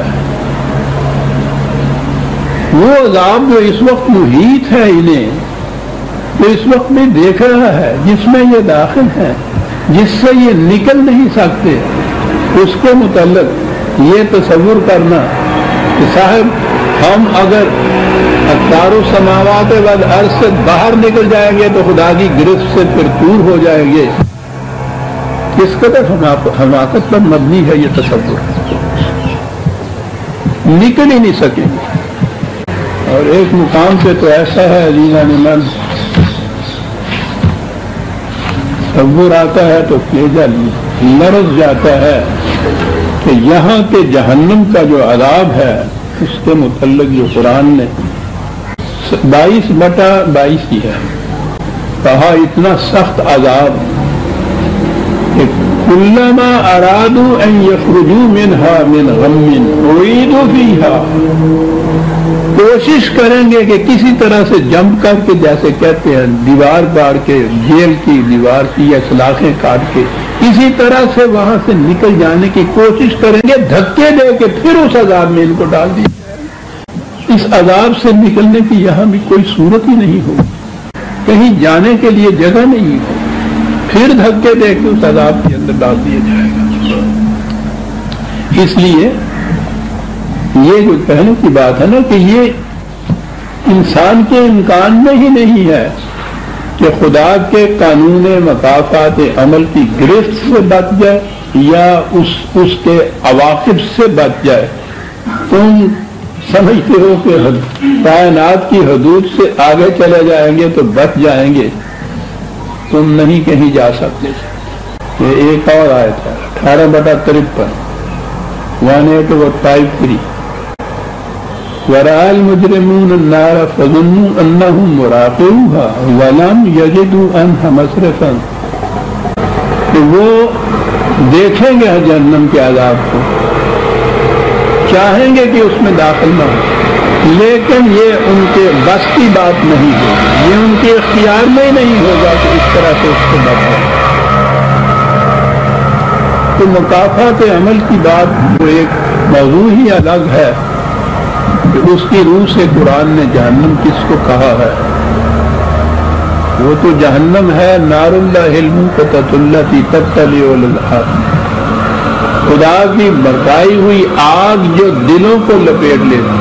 وہ عذاب جو اس وقت محیط ہے انہیں، تو اس وقت بھی دیکھ رہا ہے، جس میں یہ داخل ہے، جس سے یہ نکل نہیں سکتے، اس کے متعلق یہ تصور کرنا کہ صاحب ہم اگر اقطار السماوات والارض سے باہر نکل جائیں گے تو خدا کی گرفت سے پھر دور ہو جائیں گے، کس قدر حماقت پر مبنی ہے یہ تصور. نکل ہی نہیں سکیں گے. اور ایک مقام پہ تو ایسا ہے عزیزان من، تصور آتا ہے تو کلیجہ لرز جاتا ہے کہ یہاں کے جہنم کا جو عذاب ہے اس کے متعلق جو قرآن نے بائیس بٹا بائیس ہی ہے کہا، اتنا سخت عذاب کہ کلما ارادوا ان یخرجوا منها من غم اعیدوا فیها، کوشش کریں گے کہ کسی طرح سے جمپ کر کے، جیسے کہتے ہیں دیوار کاٹ کے، جیل کی دیوار کی یا سلاخیں کاٹ کے کسی طرح سے وہاں سے نکل جانے کی کوشش کریں گے، دھکے دے کے پھر اس عذاب میں ان کو ڈال دیا. اس عذاب سے نکلنے کی یہاں بھی کوئی صورت ہی نہیں ہوگی، کہیں جانے کے لیے جگہ نہیں ہے، پھر دھکے دے کے اس عذاب کے اندر ڈال دیا جائے گا. اس لیے یہ جو کہنے کی بات ہے نا کہ یہ انسان کے امکان میں ہی نہیں ہے کہ خدا کے قانون مکافات عمل کی گرفت سے بچ جائے یا اس اس کے عواقب سے بچ جائے. تم سمجھتے ہو کہ کائنات کی حدود سے آگے چلے جائیں گے تو بچ جائیں گے، تم نہیں کہیں جا سکتے. یہ ایک اور آیت ہے اٹھارہ بٹا ترپن، one eight over five three. وَرَأَى الْمُجْرِمُونَ النَّارَ فَظُنُّوا أَنَّهُمْ مُرَاقِبُوهَا وَلَمْ يَجِدُوا عَنْهَا مَصْرِفًا. کہ وہ دیکھیں گے جہنم کے عذاب کو، چاہیں گے کہ اس میں داخل نہ ہو، لیکن یہ ان کے بس کی بات نہیں ہوگی، یہ ان کے اختیار میں ہی نہیں ہوگا کہ اس طرح سے اس کو بچائیں. تو مکافات عمل کی بات جو ایک موضوع ہی الگ ہے کہ اس کی روح سے قرآن نے جہنم کس کو کہا ہے. وہ تو جہنم ہے نار اللہ الموقدۃ التی تطلع علی الافئدہ، خدا کی برپائی ہوئی آگ جو دلوں کو لپیٹ لیتی.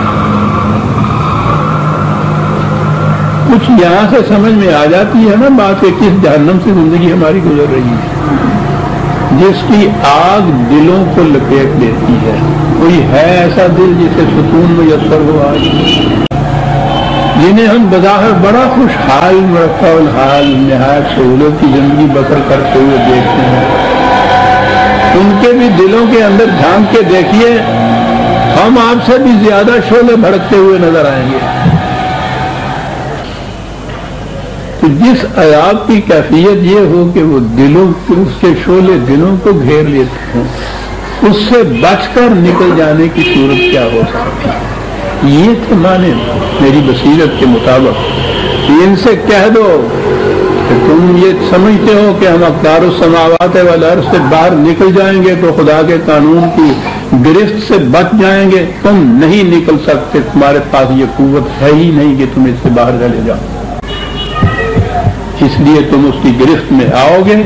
کچھ یہاں سے سمجھ میں آ جاتی ہے نا بات کہ کس جہنم سے زندگی ہماری گزر رہی ہے، جس کی آگ دلوں کو لپیٹ لیتی ہے. کوئی ہے ایسا دل جسے سکون میسر ہو؟ آج جنہیں ہم بظاہر بڑا خوشحال مرفع الحال نہایت سہولت کی زندگی بسر کرتے ہوئے دیکھتے ہیں، ان کے بھی دلوں کے اندر جھانک کے دیکھیے، ہم آپ سے بھی زیادہ شعلے بھڑکتے ہوئے نظر آئیں گے۔ تو جس عذاب کی کیفیت یہ ہو کہ وہ دلوں اس کے شعلے دلوں کو گھیر لیتے ہیں، اس سے بچ کر نکل جانے کی صورت کیا ہو سکتی ہے؟ یہ تھے معنی میری بصیرت کے مطابق۔ ان سے کہہ دو کہ تم یہ سمجھتے ہو کہ ہم اقدار السماوات والارض سے باہر نکل جائیں گے تو خدا کے قانون کی گرفت سے بچ جائیں گے، تم نہیں نکل سکتے، تمہارے پاس یہ قوت ہے ہی نہیں کہ تم اس سے باہر چلے جاؤ، اس لیے تم اس کی گرفت میں آؤ گے۔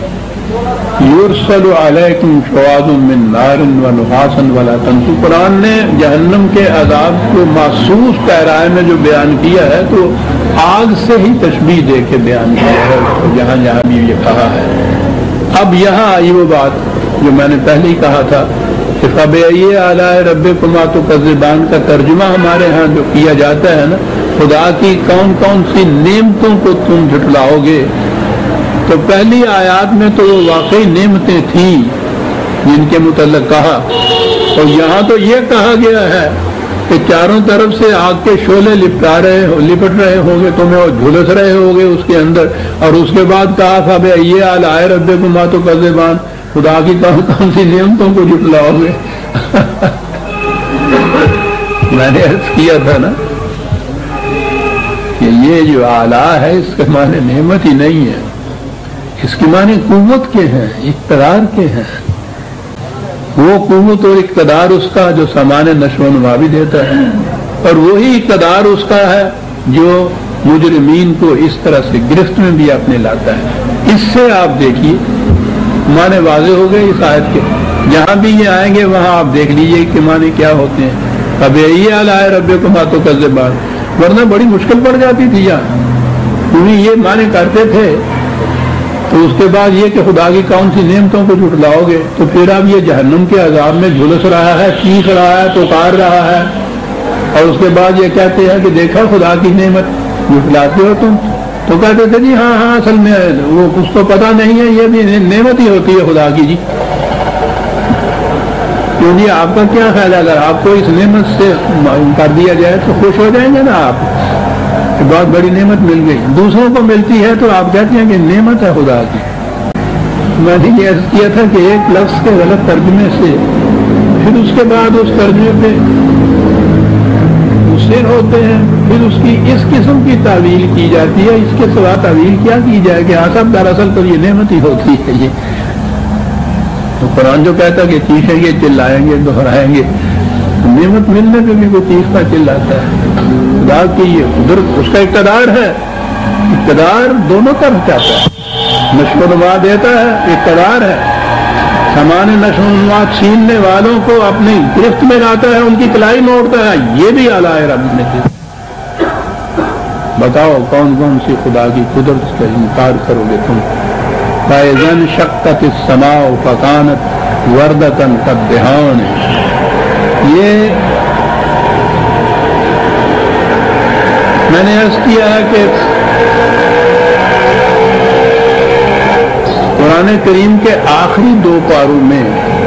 یرسل علیکم شواظ من نار ونحاس ولا تنفذون، قرآن نے جہنم کے عذاب کو محسوس پیرائے میں جو بیان کیا ہے تو آگ سے ہی تشبیہ دے کے بیان کیا ہے، جہاں جہاں بھی یہ کہا ہے۔ اب یہاں آئی وہ بات جو میں نے پہلے ہی کہا تھا کہ فبأي آلاء ربكما تكذبان کا ترجمہ ہمارے ہاں جو کیا جاتا ہے نا، خدا کی کون کون سی نعمتوں کو تم جھٹلاؤ گے، تو پہلی آیات میں تو وہ واقعی نعمتیں تھیں جن کے متعلق کہا، اور یہاں تو یہ کہا گیا ہے کہ چاروں طرف سے آگ کے شعلے لپٹا رہے ہو لپٹ رہے ہوں گے، تمہیں وہ جھلس رہے ہوں گے اس کے اندر، اور اس کے بعد کہا تھا بھائی یہ آلاء ربکما تکذبان، خدا کی کون کون سی نعمتوں کو جھٹلاؤ گے۔ میں نے عرض کیا تھا نا کہ یہ جو آلاء ہے اس کے معنی نعمت ہی نہیں ہے، اس کے معنی قوت کے ہیں، اقتدار کے ہیں، وہ قوت اور اقتدار اس کا جو سامان نشو و نما بھی دیتا ہے، اور وہی اقتدار اس کا ہے جو مجرمین کو اس طرح سے گرفت میں بھی اپنے لاتا ہے۔ اس سے آپ دیکھیے معنی واضح ہو گئے اس آیت کے، جہاں بھی یہ آئیں گے وہاں آپ دیکھ لیجئے کہ معنی کیا ہوتے ہیں۔ فبأي آلاء ربكما تكذبان، ورنہ بڑی مشکل پڑ جاتی تھی یہاں، کیونکہ یہ معنی کرتے تھے تو اس کے بعد یہ کہ خدا کی کون سی نعمتوں کو جھٹلاؤ گے، تو پھر اب یہ جہنم کے عذاب میں جھلس رہا ہے، چیخ رہا ہے، پکار رہا ہے، اور اس کے بعد یہ کہتے ہیں کہ دیکھا خدا کی نعمت جھٹلاتے ہو تم، تو کہتے تھے جی ہاں ہاں اصل میں وہ کچھ تو پتہ نہیں ہے، یہ بھی نعمت ہی ہوتی ہے خدا کی۔ جی کیوں جی آپ کا کیا خیال ہے، اگر آپ کو اس نعمت سے کر دیا جائے تو خوش ہو جائیں گے نا آپ، بہت بڑی نعمت مل گئی، دوسروں کو ملتی ہے تو آپ کہتے ہیں کہ نعمت ہے خدا کی۔ میں نے یہ عرض کیا تھا کہ ایک لفظ کے غلط ترجمے سے پھر اس کے بعد اس ترجمے پہ مصر ہوتے ہیں، پھر اس کی اس قسم کی تعویل کی جاتی ہے، اس کے سوا تعویل کیا کی جائے کہ ہاں سب دراصل تو یہ نعمت ہی ہوتی ہے۔ یہ تو قرآن جو کہتا ہے کہ چیخیں گے چلائیں گے دہرائیں گے، نعمت ملنے پہ بھی کوئی چیختا چلاتا ہے، خدا کی یہ قدرت اس کا اقتدار ہے، اقتدار دونوں طرف جاتا ہے، نشو و نما دیتا ہے، اقتدار ہے، سامان نشو و نما چھیننے والوں کو اپنی گرفت میں لاتا ہے، ان کی کلائی موڑتا ہے، یہ بھی آلاء رب میں سے۔ بتاؤ کون کون سی خدا کی قدرت کا انکار کرو گے تم؟ فَإِذَا انشَقَّتِ السَّمَاءُ فَكَانَتْ وَرْدَةً كَالدِّهَانِ، یہ میں نے عرض کیا ہے کہ قرآن کریم کے آخری دو پاروں میں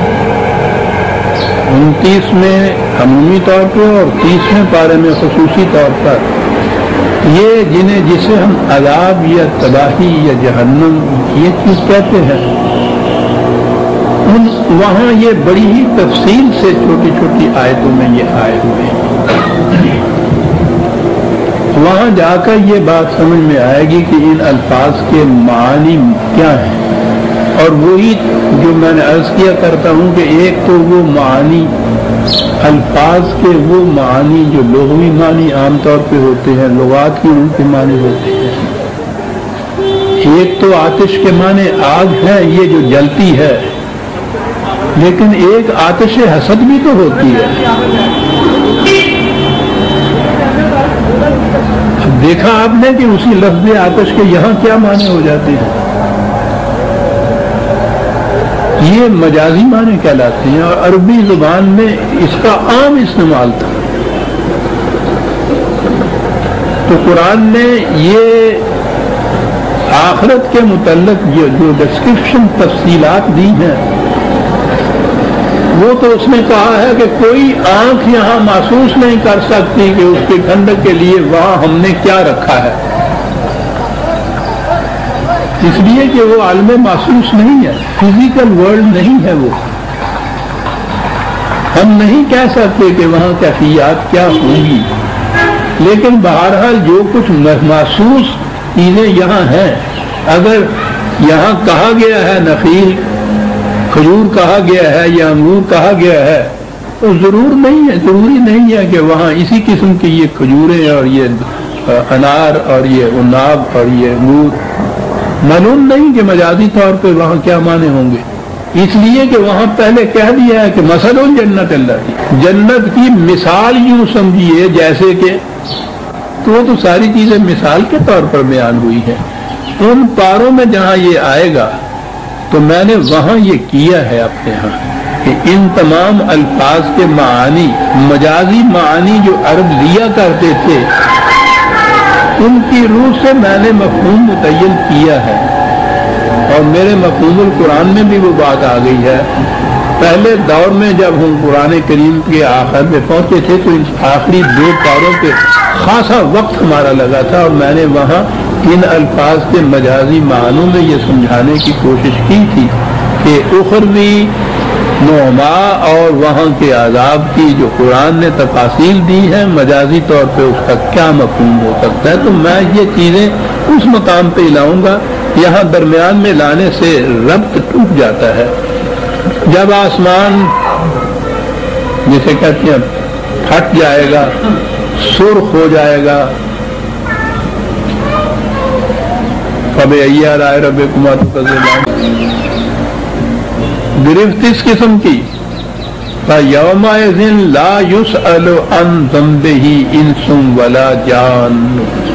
انتیس میں عمومی طور پر اور تیسویں پارے میں خصوصی طور پر یہ جنہیں جسے ہم عذاب یا تباہی یا جہنم یہ چیز کہتے ہیں، ان وہاں یہ بڑی ہی تفصیل سے چھوٹی چھوٹی آیتوں میں یہ آئے ہوئے ہیں، وہاں جا کر یہ بات سمجھ میں آئے گی کہ ان الفاظ کے معنی کیا ہیں، اور وہی جو میں نے عرض کیا کرتا ہوں کہ ایک تو وہ معنی الفاظ کے وہ معنی جو لغوی معنی عام طور پہ ہوتے ہیں، لغات کے ان کے معنی ہوتے ہیں، ایک تو آتش کے معنی آگ ہے یہ جو جلتی ہے، لیکن ایک آتش حسد بھی تو ہوتی ہے۔ دیکھا آپ نے کہ اسی لفظ آتش کے یہاں کیا معنی ہو جاتے ہیں، یہ مجازی معنی کہلاتے ہیں، اور عربی زبان میں اس کا عام استعمال تھا۔ تو قرآن نے یہ آخرت کے متعلق یہ جو ڈسکرپشن تفصیلات دی ہیں وہ تو اس نے کہا ہے کہ کوئی آنکھ یہاں محسوس نہیں کر سکتی کہ اس کے ٹھنڈک کے لیے وہاں ہم نے کیا رکھا ہے، اس لیے کہ وہ عالم محسوس نہیں ہے، فزیکل ورلڈ نہیں ہے، وہ ہم نہیں کہہ سکتے کہ وہاں کیفیات کیا ہوں گی، لیکن بہرحال جو کچھ محسوس چیزیں یہاں ہیں، اگر یہاں کہا گیا ہے نخیل کھجور کہا گیا ہے یا انگور کہا گیا ہے تو ضرور نہیں ہے، ضروری نہیں ہے کہ وہاں اسی قسم کی یہ کھجوریں اور یہ انار اور یہ عناب اور یہ انگور، معلوم نہیں کہ مجازی طور پہ وہاں کیا معنی ہوں گے، اس لیے کہ وہاں پہلے کہہ دیا ہے کہ مثل جنت اللہ کی، جنت کی مثال یوں سمجھیے جیسے کہ، تو وہ تو ساری چیزیں مثال کے طور پر بیان ہوئی ہیں، ان پاروں میں جہاں یہ آئے گا تو میں نے وہاں یہ کیا ہے اپنے ہاں کہ ان تمام الفاظ کے معانی، مجازی معانی جو عرب لیا کرتے تھے، ان کی روح سے میں نے مفہوم متعین کیا ہے، اور میرے مفہوم القرآن میں بھی وہ بات آ گئی ہے۔ پہلے دور میں جب ہم قرآن کریم کے آخر میں پہنچے تھے تو ان آخری دو پاروں پہ خاصا وقت ہمارا لگا تھا، اور میں نے وہاں ان الفاظ کے مجازی معنوں میں یہ سمجھانے کی کوشش کی تھی کہ اخروی نعما اور وہاں کے عذاب کی جو قرآن نے تفاصیل دی ہے مجازی طور پہ اس کا کیا مفہوم ہو سکتا ہے، تو میں یہ چیزیں اس مقام پہ لاؤں گا، یہاں درمیان میں لانے سے ربط ٹوٹ جاتا ہے۔ جب آسمان جسے کہتے ہیں پھٹ جائے گا، سرخ ہو جائے گا، فَبِأَيِّ آلَاءِ رَبِّكُمَا تُكَذِّبَانِ، گرفت اس قسم کی فَيَوْمَئِذٍ لَا يُسْأَلُ عَنْ ذَنبِهِ إِنسٌ وَلَا جَانٌ،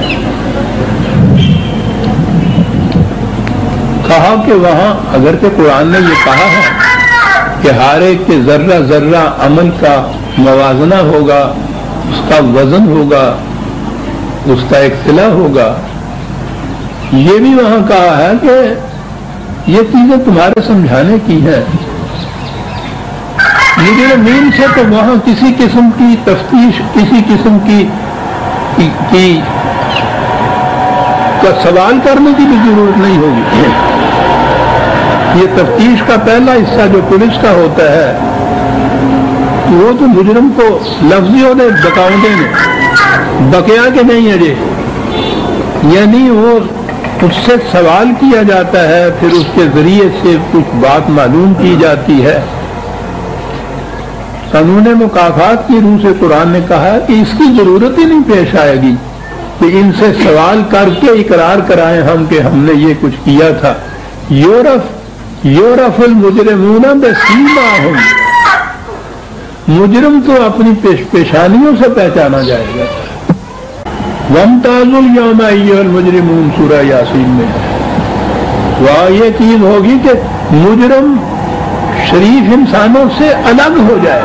کہا کہ وہاں اگرچہ قرآن نے یہ کہا ہے کہ ہر ایک کے ذرہ ذرہ عمل کا موازنہ ہوگا، اس کا وزن ہوگا، اس کا اختلاف ہوگا، یہ بھی وہاں کہا ہے کہ یہ چیزیں تمہارے سمجھانے کی ہیں، مجرمین سے تو وہاں کسی قسم کی تفتیش، کسی قسم کی کی, کی کا سوال کرنے کی بھی ضرورت نہیں ہوگی۔ یہ تفتیش کا پہلا حصہ جو پولیس کا ہوتا ہے وہ تو مجرم کو لفظی ہوتے بکاؤں دے بکیا کہ نہیں ہے جی، یعنی وہ اس سے سوال کیا جاتا ہے، پھر اس کے ذریعے سے کچھ بات معلوم کی جاتی ہے۔ قانون مکافات کی روح سے قرآن نے کہا کہ اس کی ضرورت ہی نہیں پیش آئے گی کہ ان سے سوال کر کے اقرار کرائیں ہم کہ ہم نے یہ کچھ کیا تھا۔ یورف یورف المجرمون بسیماہم، مجرم تو اپنی پیش پیشانیوں سے پہچانا جائے گا۔ وَامْتَازُوا الْيَوْمَ أَيُّهَا الْمُجْرِمُونَ سورہ یاسین میں وہاں یہ چیز ہوگی کہ مجرم شریف انسانوں سے الگ ہو جائے۔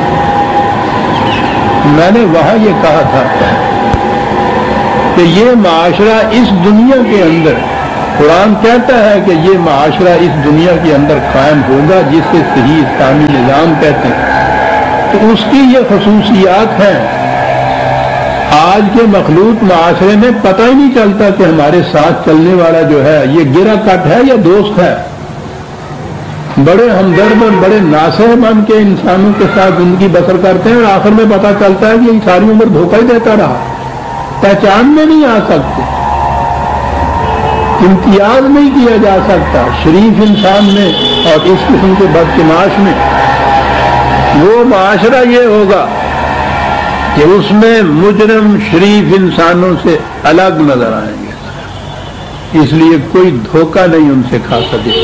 میں نے وہاں یہ کہا تھا کہ یہ معاشرہ اس دنیا کے اندر، قرآن کہتا ہے کہ یہ معاشرہ اس دنیا کے اندر قائم ہوگا جسے صحیح اسلامی نظام کہتے ہیں، تو اس کی یہ خصوصیات ہیں۔ آج کے مخلوط معاشرے میں پتہ ہی نہیں چلتا کہ ہمارے ساتھ چلنے والا جو ہے یہ گرا کٹ ہے یا دوست ہے، بڑے ہمدرد اور بڑے ناصح بن کے انسانوں کے ساتھ زندگی بسر کرتے ہیں، اور آخر میں پتہ چلتا ہے کہ یہ ساری عمر دھوکہ ہی دیتا رہا، پہچان میں نہیں آ سکتے، امتیاز نہیں کیا جا سکتا شریف انسان میں اور اس قسم کے بدتماش میں۔ وہ معاشرہ یہ ہوگا کہ اس میں مجرم شریف انسانوں سے الگ نظر آئیں گے، اس لیے کوئی دھوکہ نہیں ان سے کھا سکے۔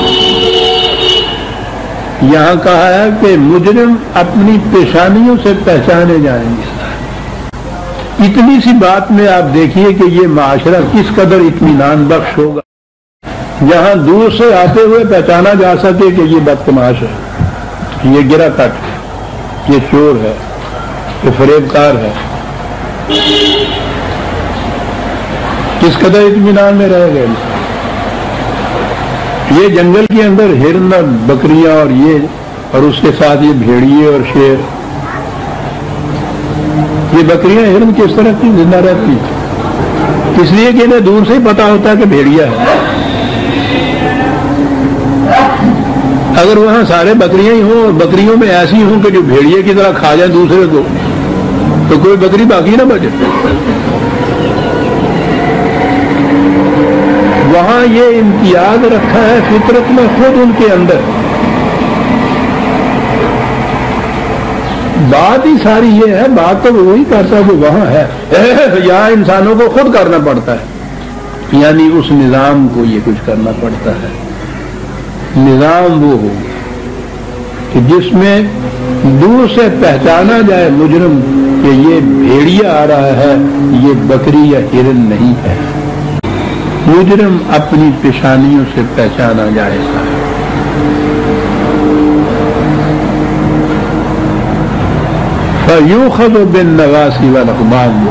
یہاں کہا ہے کہ مجرم اپنی پیشانیوں سے پہچانے جائیں گے۔ اتنی سی بات میں آپ دیکھیے کہ یہ معاشرہ کس قدر اطمینان بخش ہوگا، جہاں دور سے آتے ہوئے پہچانا جا سکے کہ یہ بدتماش ہے، یہ گرا کٹ ہے، یہ چور ہے، یہ فریب کار ہے۔ کس قدر اطمینان میں رہ گئے. یہ جنگل کے اندر ہرن اور بکریاں اور یہ اور اس کے ساتھ یہ بھیڑیے اور شیر. یہ بکریاں ہرن کس طرح کی زندہ رہتی؟ اس لیے کہ انہیں دور سے ہی پتا ہوتا ہے کہ بھیڑیا ہے. اگر وہاں سارے بکریاں ہی ہوں اور بکریوں میں ایسی ہوں کہ جو بھیڑیے کی طرح کھا جائیں دوسرے کو, تو کوئی بکری باقی نہ بچے. وہاں یہ امتیاز رکھا ہے فطرت میں خود ان کے اندر. بات ہی ساری یہ ہے, بات تو وہی کرتا ہے جو وہاں ہے. یہاں انسانوں کو خود کرنا پڑتا ہے, یعنی اس نظام کو یہ کچھ کرنا پڑتا ہے. نظام وہ ہو کہ جس میں دور سے پہچانا جائے مجرم کہ یہ بھیڑیا آ رہا ہے, یہ بکری یا ہرن نہیں ہے. مجرم اپنی پیشانیوں سے پہچانا جائے گا. فَيُؤْخَذُ بِالنَّوَاصِي وَالْأَقْدَامِ,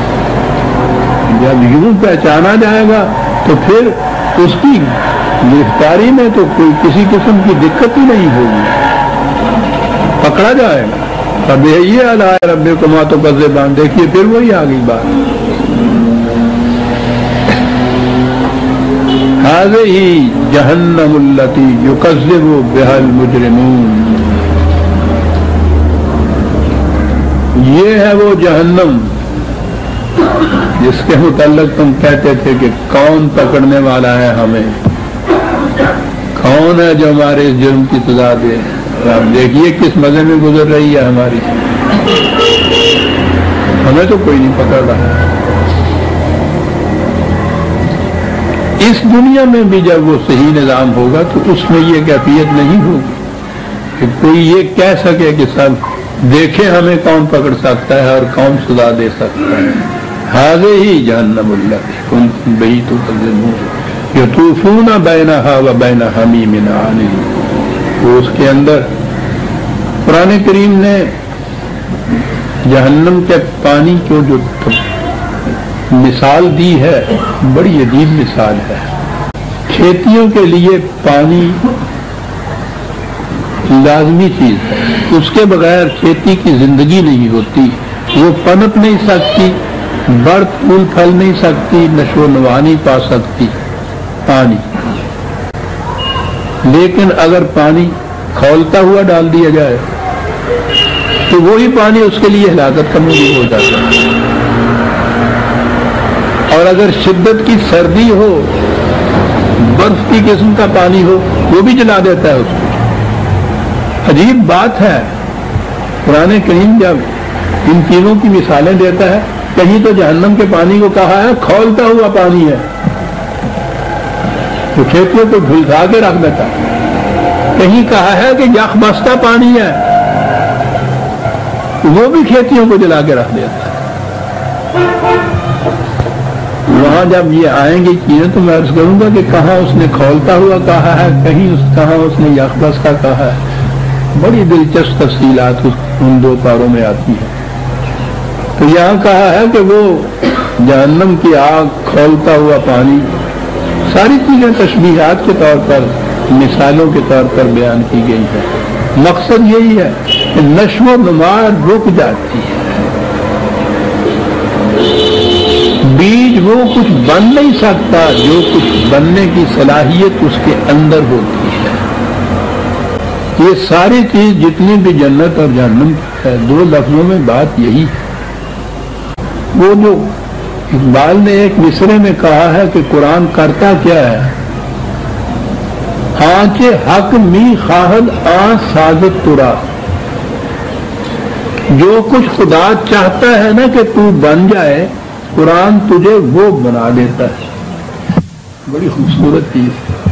جب یوں پہچانا جائے گا تو پھر اس کی گرفتاری میں تو کوئی کسی قسم کی دقت ہی نہیں ہوگی, پکڑا جائے گا. فَبِأَيِّ آلَاءِ رَبِّكُمَا تُكَذِّبَانِ, دیکھیے پھر وہی آ گئی بات. هَذِهِ جَهَنَّمُ الَّتِي يُكَذِّبُ بِهَا الْمُجْرِمُونَ, یہ ہے وہ جہنم جس کے متعلق تم کہتے تھے کہ کون پکڑنے والا ہے ہمیں, کون ہے جو ہمارے اس جرم کی سزا دے. آپ دیکھیے کس مزے میں گزر رہی ہے ہماری, ہمیں تو کوئی نہیں پکڑ رہا. اس دنیا میں بھی جب وہ صحیح نظام ہوگا تو اس میں یہ کیفیت نہیں ہوگی کہ کوئی یہ کہہ سکے کہ سب دیکھیں ہمیں کون پکڑ سکتا ہے اور کون سزا دے سکتا ہے. هذه جہنم التي كنتم به تكذبون يطوفون بينها وبين حميم آن. وہ اس کے اندر قرآن کریم نے جہنم کے پانی کو جو مثال دی ہے بڑی عجیب مثال ہے. کھیتیوں کے لیے پانی لازمی چیز ہے, اس کے بغیر کھیتی کی زندگی نہیں ہوتی. وہ پنپ نہیں سکتی, بڑھ پھول پھل نہیں سکتی, نشو و نما نہیں پا سکتی پانی. لیکن اگر پانی کھولتا ہوا ڈال دیا جائے تو وہی پانی اس کے لیے ہلاکت کا موجب ہو جاتا ہے. اور اگر شدت کی سردی ہو, برف کی قسم کا پانی ہو, وہ بھی جلا دیتا ہے اس کو. عجیب بات ہے. قرآن کریم جب ان چیزوں کی مثالیں دیتا ہے, کہیں تو جہنم کے پانی کو کہا ہے کھولتا ہوا پانی ہے, تو کھیتیوں کو جھلسا کے رکھ دیتا ہے. کہیں کہا ہے کہ یخ بستہ پانی ہے, وہ بھی کھیتیوں کو جلا کے رکھ دیتا ہے. وہاں جب یہ آئیں گی چیزیں تو میں عرض کروں گا کہ کہاں اس نے کھولتا ہوا کہا ہے, کہیں اس کہاں اس نے یخ بستہ کہا ہے. بڑی دلچسپ تفصیلات ان دو پاروں میں آتی ہیں. تو یہاں کہا ہے کہ وہ جہنم کی آگ, کھولتا ہوا پانی, ساری چیزیں تشبیہات کے طور پر, مثالوں کے طور پر بیان کی گئی ہے. مقصد یہی ہے کہ نشو و نما رک جاتی ہے. بیج وہ کچھ بن نہیں سکتا جو کچھ بننے کی صلاحیت اس کے اندر ہوتی ہے. یہ ساری چیز جتنی بھی جنت اور جہنم ہے, دو لفظوں میں بات یہی ہے. وہ جو اقبال نے ایک مصرے میں کہا ہے کہ قرآن کرتا کیا ہے, آنچے حق می خواہد آن سازت ترا, جو کچھ خدا چاہتا ہے نا کہ تو بن جائے, قرآن تجھے وہ بنا دیتا ہے. بڑی خوبصورت چیز.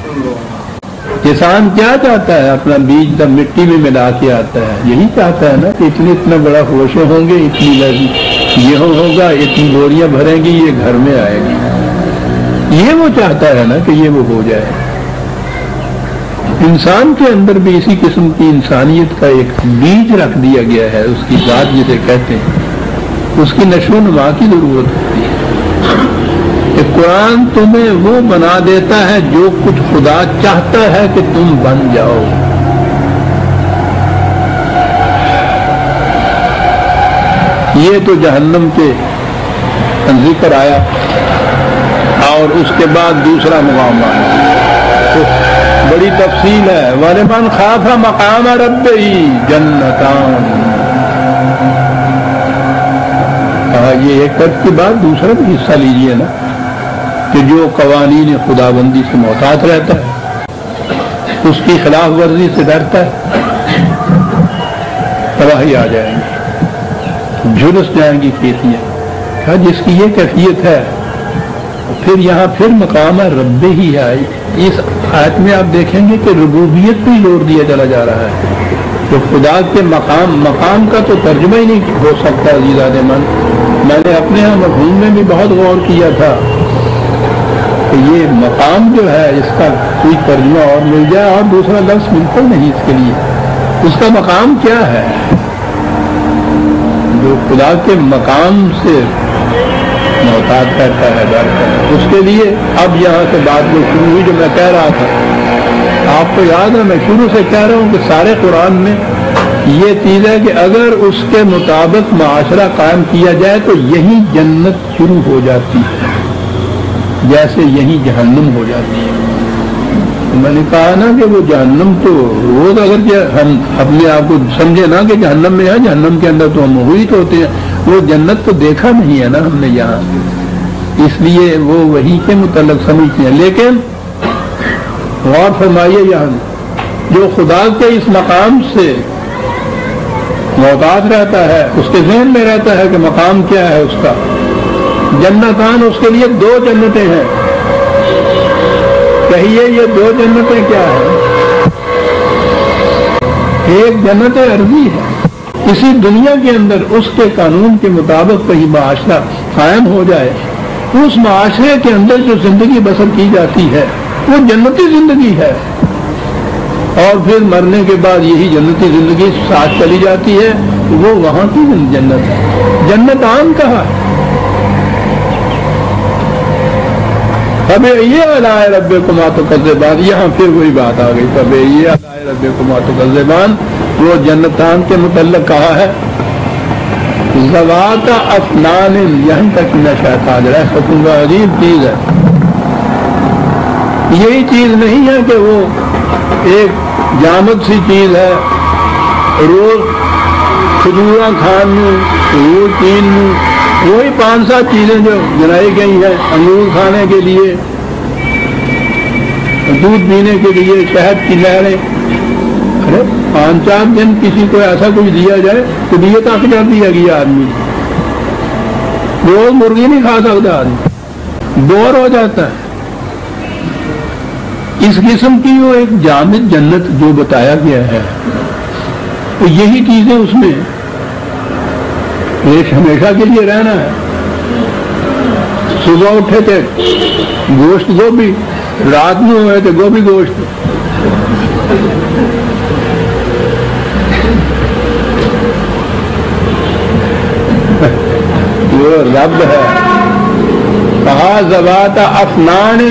کسان کیا چاہتا ہے, اپنا بیج جب مٹی میں ملا کے آتا ہے, یہی چاہتا ہے نا کہ اتنے اتنا بڑا ہوشے ہوں گے, اتنی لگی یہ ہوگا, اتنی بوریاں بھریں گی, یہ گھر میں آئے گی. یہ وہ چاہتا ہے نا کہ یہ وہ ہو جائے. انسان کے اندر بھی اسی قسم کی انسانیت کا ایک بیج رکھ دیا گیا ہے, اس کی ذات جسے کہتے ہیں, اس کی نشو و نما کی ضرورت ہوتی ہے. کہ قرآن تمہیں وہ بنا دیتا ہے جو کچھ خدا چاہتا ہے کہ تم بن جاؤ. یہ تو جہنم کے ذکر آیا اور اس کے بعد دوسرا مقام آیا. بڑی تفصیل ہے. وَلِمَنْ خَافَ مَقَامَ رَبِّهِ جَنَّتَانِ. یہ ایک طرف کی بات. دوسرا بھی حصہ لیجئے نا کہ جو قوانین خدا بندی سے محتاط رہتا ہے, اس کی خلاف ورزی سے ڈرتا ہے, تباہی آ جائیں گی, جھلس جائیں گی کھیتیاں. کہا جس کی یہ کیفیت ہے پھر یہاں پھر مقام رب ہی ہے. اس آیت میں آپ دیکھیں گے کہ ربوبیت بھی لوٹ دیا چلا جا رہا ہے. تو خدا کے مقام مقام کا تو ترجمہ ہی نہیں ہو سکتا. عزیزان من, میں نے اپنے یہاں مفہوم میں بھی بہت غور کیا تھا کہ یہ مقام جو ہے اس کا کوئی ترجمہ اور مل جائے اور دوسرا لفظ بالکل نہیں اس کے لیے. اس کا مقام کیا ہے؟ جو خدا کے مقام سے محتاط کرتا ہے ڈرتا ہے, اس کے لیے اب یہاں سے بات جو شروع ہوئی جو میں کہہ رہا تھا, آپ کو یاد ہے میں شروع سے کہہ رہا ہوں کہ سارے قرآن میں یہ چیز ہے کہ اگر اس کے مطابق معاشرہ قائم کیا جائے تو یہی جنت شروع ہو جاتی ہے جیسے یہی جہنم ہو جاتی ہے. میں نے کہا نا کہ وہ جہنم تو روز اگر ہم اپنے آپ کو سمجھے نا کہ جہنم میں ہے, جہنم کے اندر تو ہم محیط ہوتے ہیں, وہ جنت تو دیکھا نہیں ہے نا ہم نے یہاں, اس لیے وہ وہی کے متعلق سمجھتے ہیں. لیکن غور فرمائیے یہاں جو خدا کے اس مقام سے محتاط رہتا ہے اس کے ذہن میں رہتا ہے کہ مقام کیا ہے اس کا. جنتان, اس کے لیے دو جنتیں ہیں. کہیے یہ دو جنتیں کیا ہیں؟ ایک جنت عرضی ہے, اسی دنیا کے اندر اس کے قانون کے مطابق کہیں معاشرہ قائم ہو جائے, اس معاشرے کے اندر جو زندگی بسر کی جاتی ہے وہ جنتی زندگی ہے, اور پھر مرنے کے بعد یہی جنتی زندگی ساتھ چلی جاتی ہے, وہ وہاں کی جنت ہے. جنت عام کہا ہے. اب یہ علائے رب کما تو قذبان, یہاں پھر وہی بات آ گئی. اب یہ علائے رب کما تو قذبان, وہ جنتان کے متعلق کہا ہے ذوات افنان, یہاں تک نہ شیطان رہ سکوں گا. عجیب چیز ہے. یہی چیز نہیں ہے کہ وہ ایک جامد سی چیز ہے, روز کھجورا کھانے روز تین وہی پانچ سات چیزیں جو جلائی گئی ہیں, انگور کھانے کے لیے, دودھ پینے کے لیے, شہد کی لہریں. ارے پانچ چار دن کسی کو ایسا کچھ دیا جائے تو طبیعت آ کر دیا گیا آدمی. روز مرغی نہیں کھا سکتا آدمی, بور ہو جاتا ہے. اس قسم کی وہ ایک جامد جنت جو بتایا گیا ہے, تو یہی چیزیں اس میں ایک ہمیشہ کے لیے رہنا ہے. صبح اٹھے تھے گوشت گوبھی, رات میں ہوئے تھے گوبھی گوشت. وہ رب ہے. کہا ذوات افنان,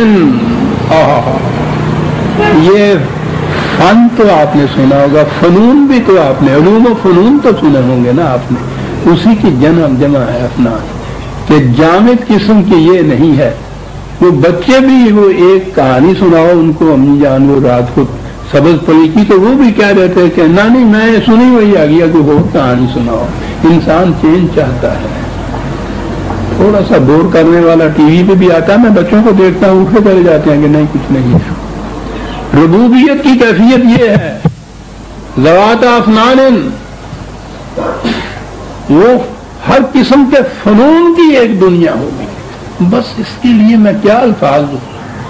یہ فن تو آپ نے سنا ہوگا, فنون بھی تو آپ نے, علوم و فنون تو سنے ہوں گے نا آپ نے, اسی کی جمع جمع ہے افنان. کہ جامد قسم کی یہ نہیں ہے. وہ بچے بھی وہ ایک کہانی سناؤ ان کو, امی جان وہ رات کو سبز پڑی کی تو وہ بھی کہہ دیتے ہیں کہ نانی میں سنی وہی آ گیا, کوئی اور کہانی سناؤ. انسان چینج چاہتا ہے. تھوڑا سا بور کرنے والا ٹی وی پہ بھی آتا ہے, میں بچوں کو دیکھتا ہوں اٹھ کے چلے جاتے ہیں کہ نہیں کچھ نہیں ہے. ربوبیت کی کیفیت یہ ہے ذوات افنان, وہ ہر قسم کے فنون کی ایک دنیا ہوگی. بس اس کے لیے میں کیا الفاظ دوں.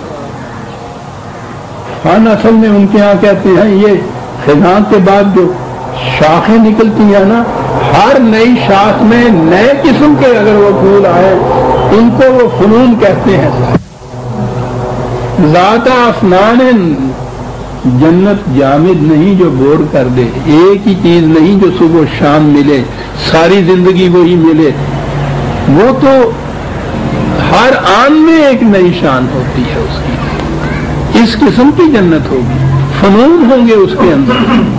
فن اصل میں ان کے یہاں کہتے ہیں یہ خزاں کے بعد جو شاخیں نکلتی ہیں نا, ہر نئی شاخ میں نئے قسم کے اگر وہ پھول آئے ان کو وہ فنون کہتے ہیں. ذات افنان, جنت جامد نہیں جو بور کر دے, ایک ہی چیز نہیں جو صبح شام ملے, ساری زندگی وہی ملے. وہ تو ہر آن میں ایک نئی شان ہوتی ہے اس کی، اس قسم کی جنت ہوگی، فنون ہوں گے اس کے اندر۔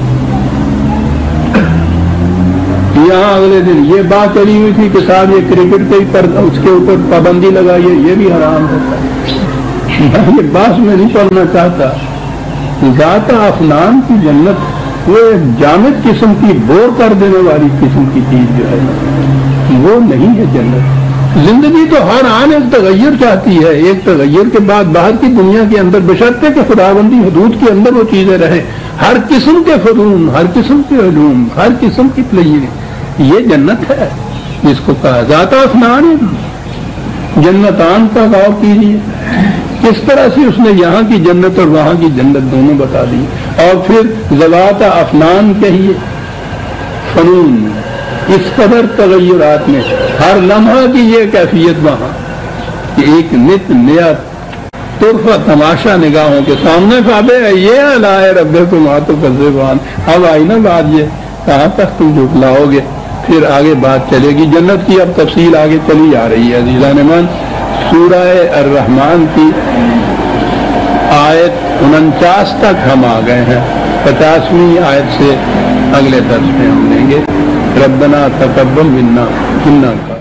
یہاں اگلے دن یہ بات چلی ہوئی تھی کہ صاحب یہ کرکٹ کے پر اس کے اوپر پابندی لگائیے، یہ بھی حرام ہوتا ہے۔ میں یہ بات میں نہیں پڑھنا چاہتا۔ ذات افنان کی جنت وہ ایک جامد قسم کی بور کر دینے والی قسم کی چیز جو ہے وہ نہیں ہے جنت۔ زندگی تو ہر آن ایک تغیر چاہتی ہے، ایک تغیر کے بعد باہر کی دنیا کے اندر بشرطے کہ خداوندی حدود کے اندر وہ چیزیں رہیں، ہر قسم کے فنون، ہر قسم کے علوم، ہر قسم کی پلیے، یہ جنت ہے جس کو کہا ذات افنان۔ جنتان کا غور کیجیے کس طرح سے اس نے یہاں کی جنت اور وہاں کی جنت دونوں بتا دی، اور پھر ذوات افنان کہیے، فنون، اس قدر تغیرات میں ہر لمحہ کی یہ کیفیت وہاں کہ ایک نت نیا طرفہ تماشا نگاہوں کے سامنے فابے یہ علائے رب تم آتو فضبان۔ اب آئی نا بات، یہ کہاں تک تم جھٹلاؤ گے، پھر آگے بات چلے گی جنت کی۔ اب تفصیل آگے چلی جا رہی ہے عزیزان من۔ سورہ الرحمن کی آیت انچاس تک ہم آ گئے ہیں، پچاسویں آیت سے اگلے درس میں ہم لیں گے۔ ربنا تقبل منا انک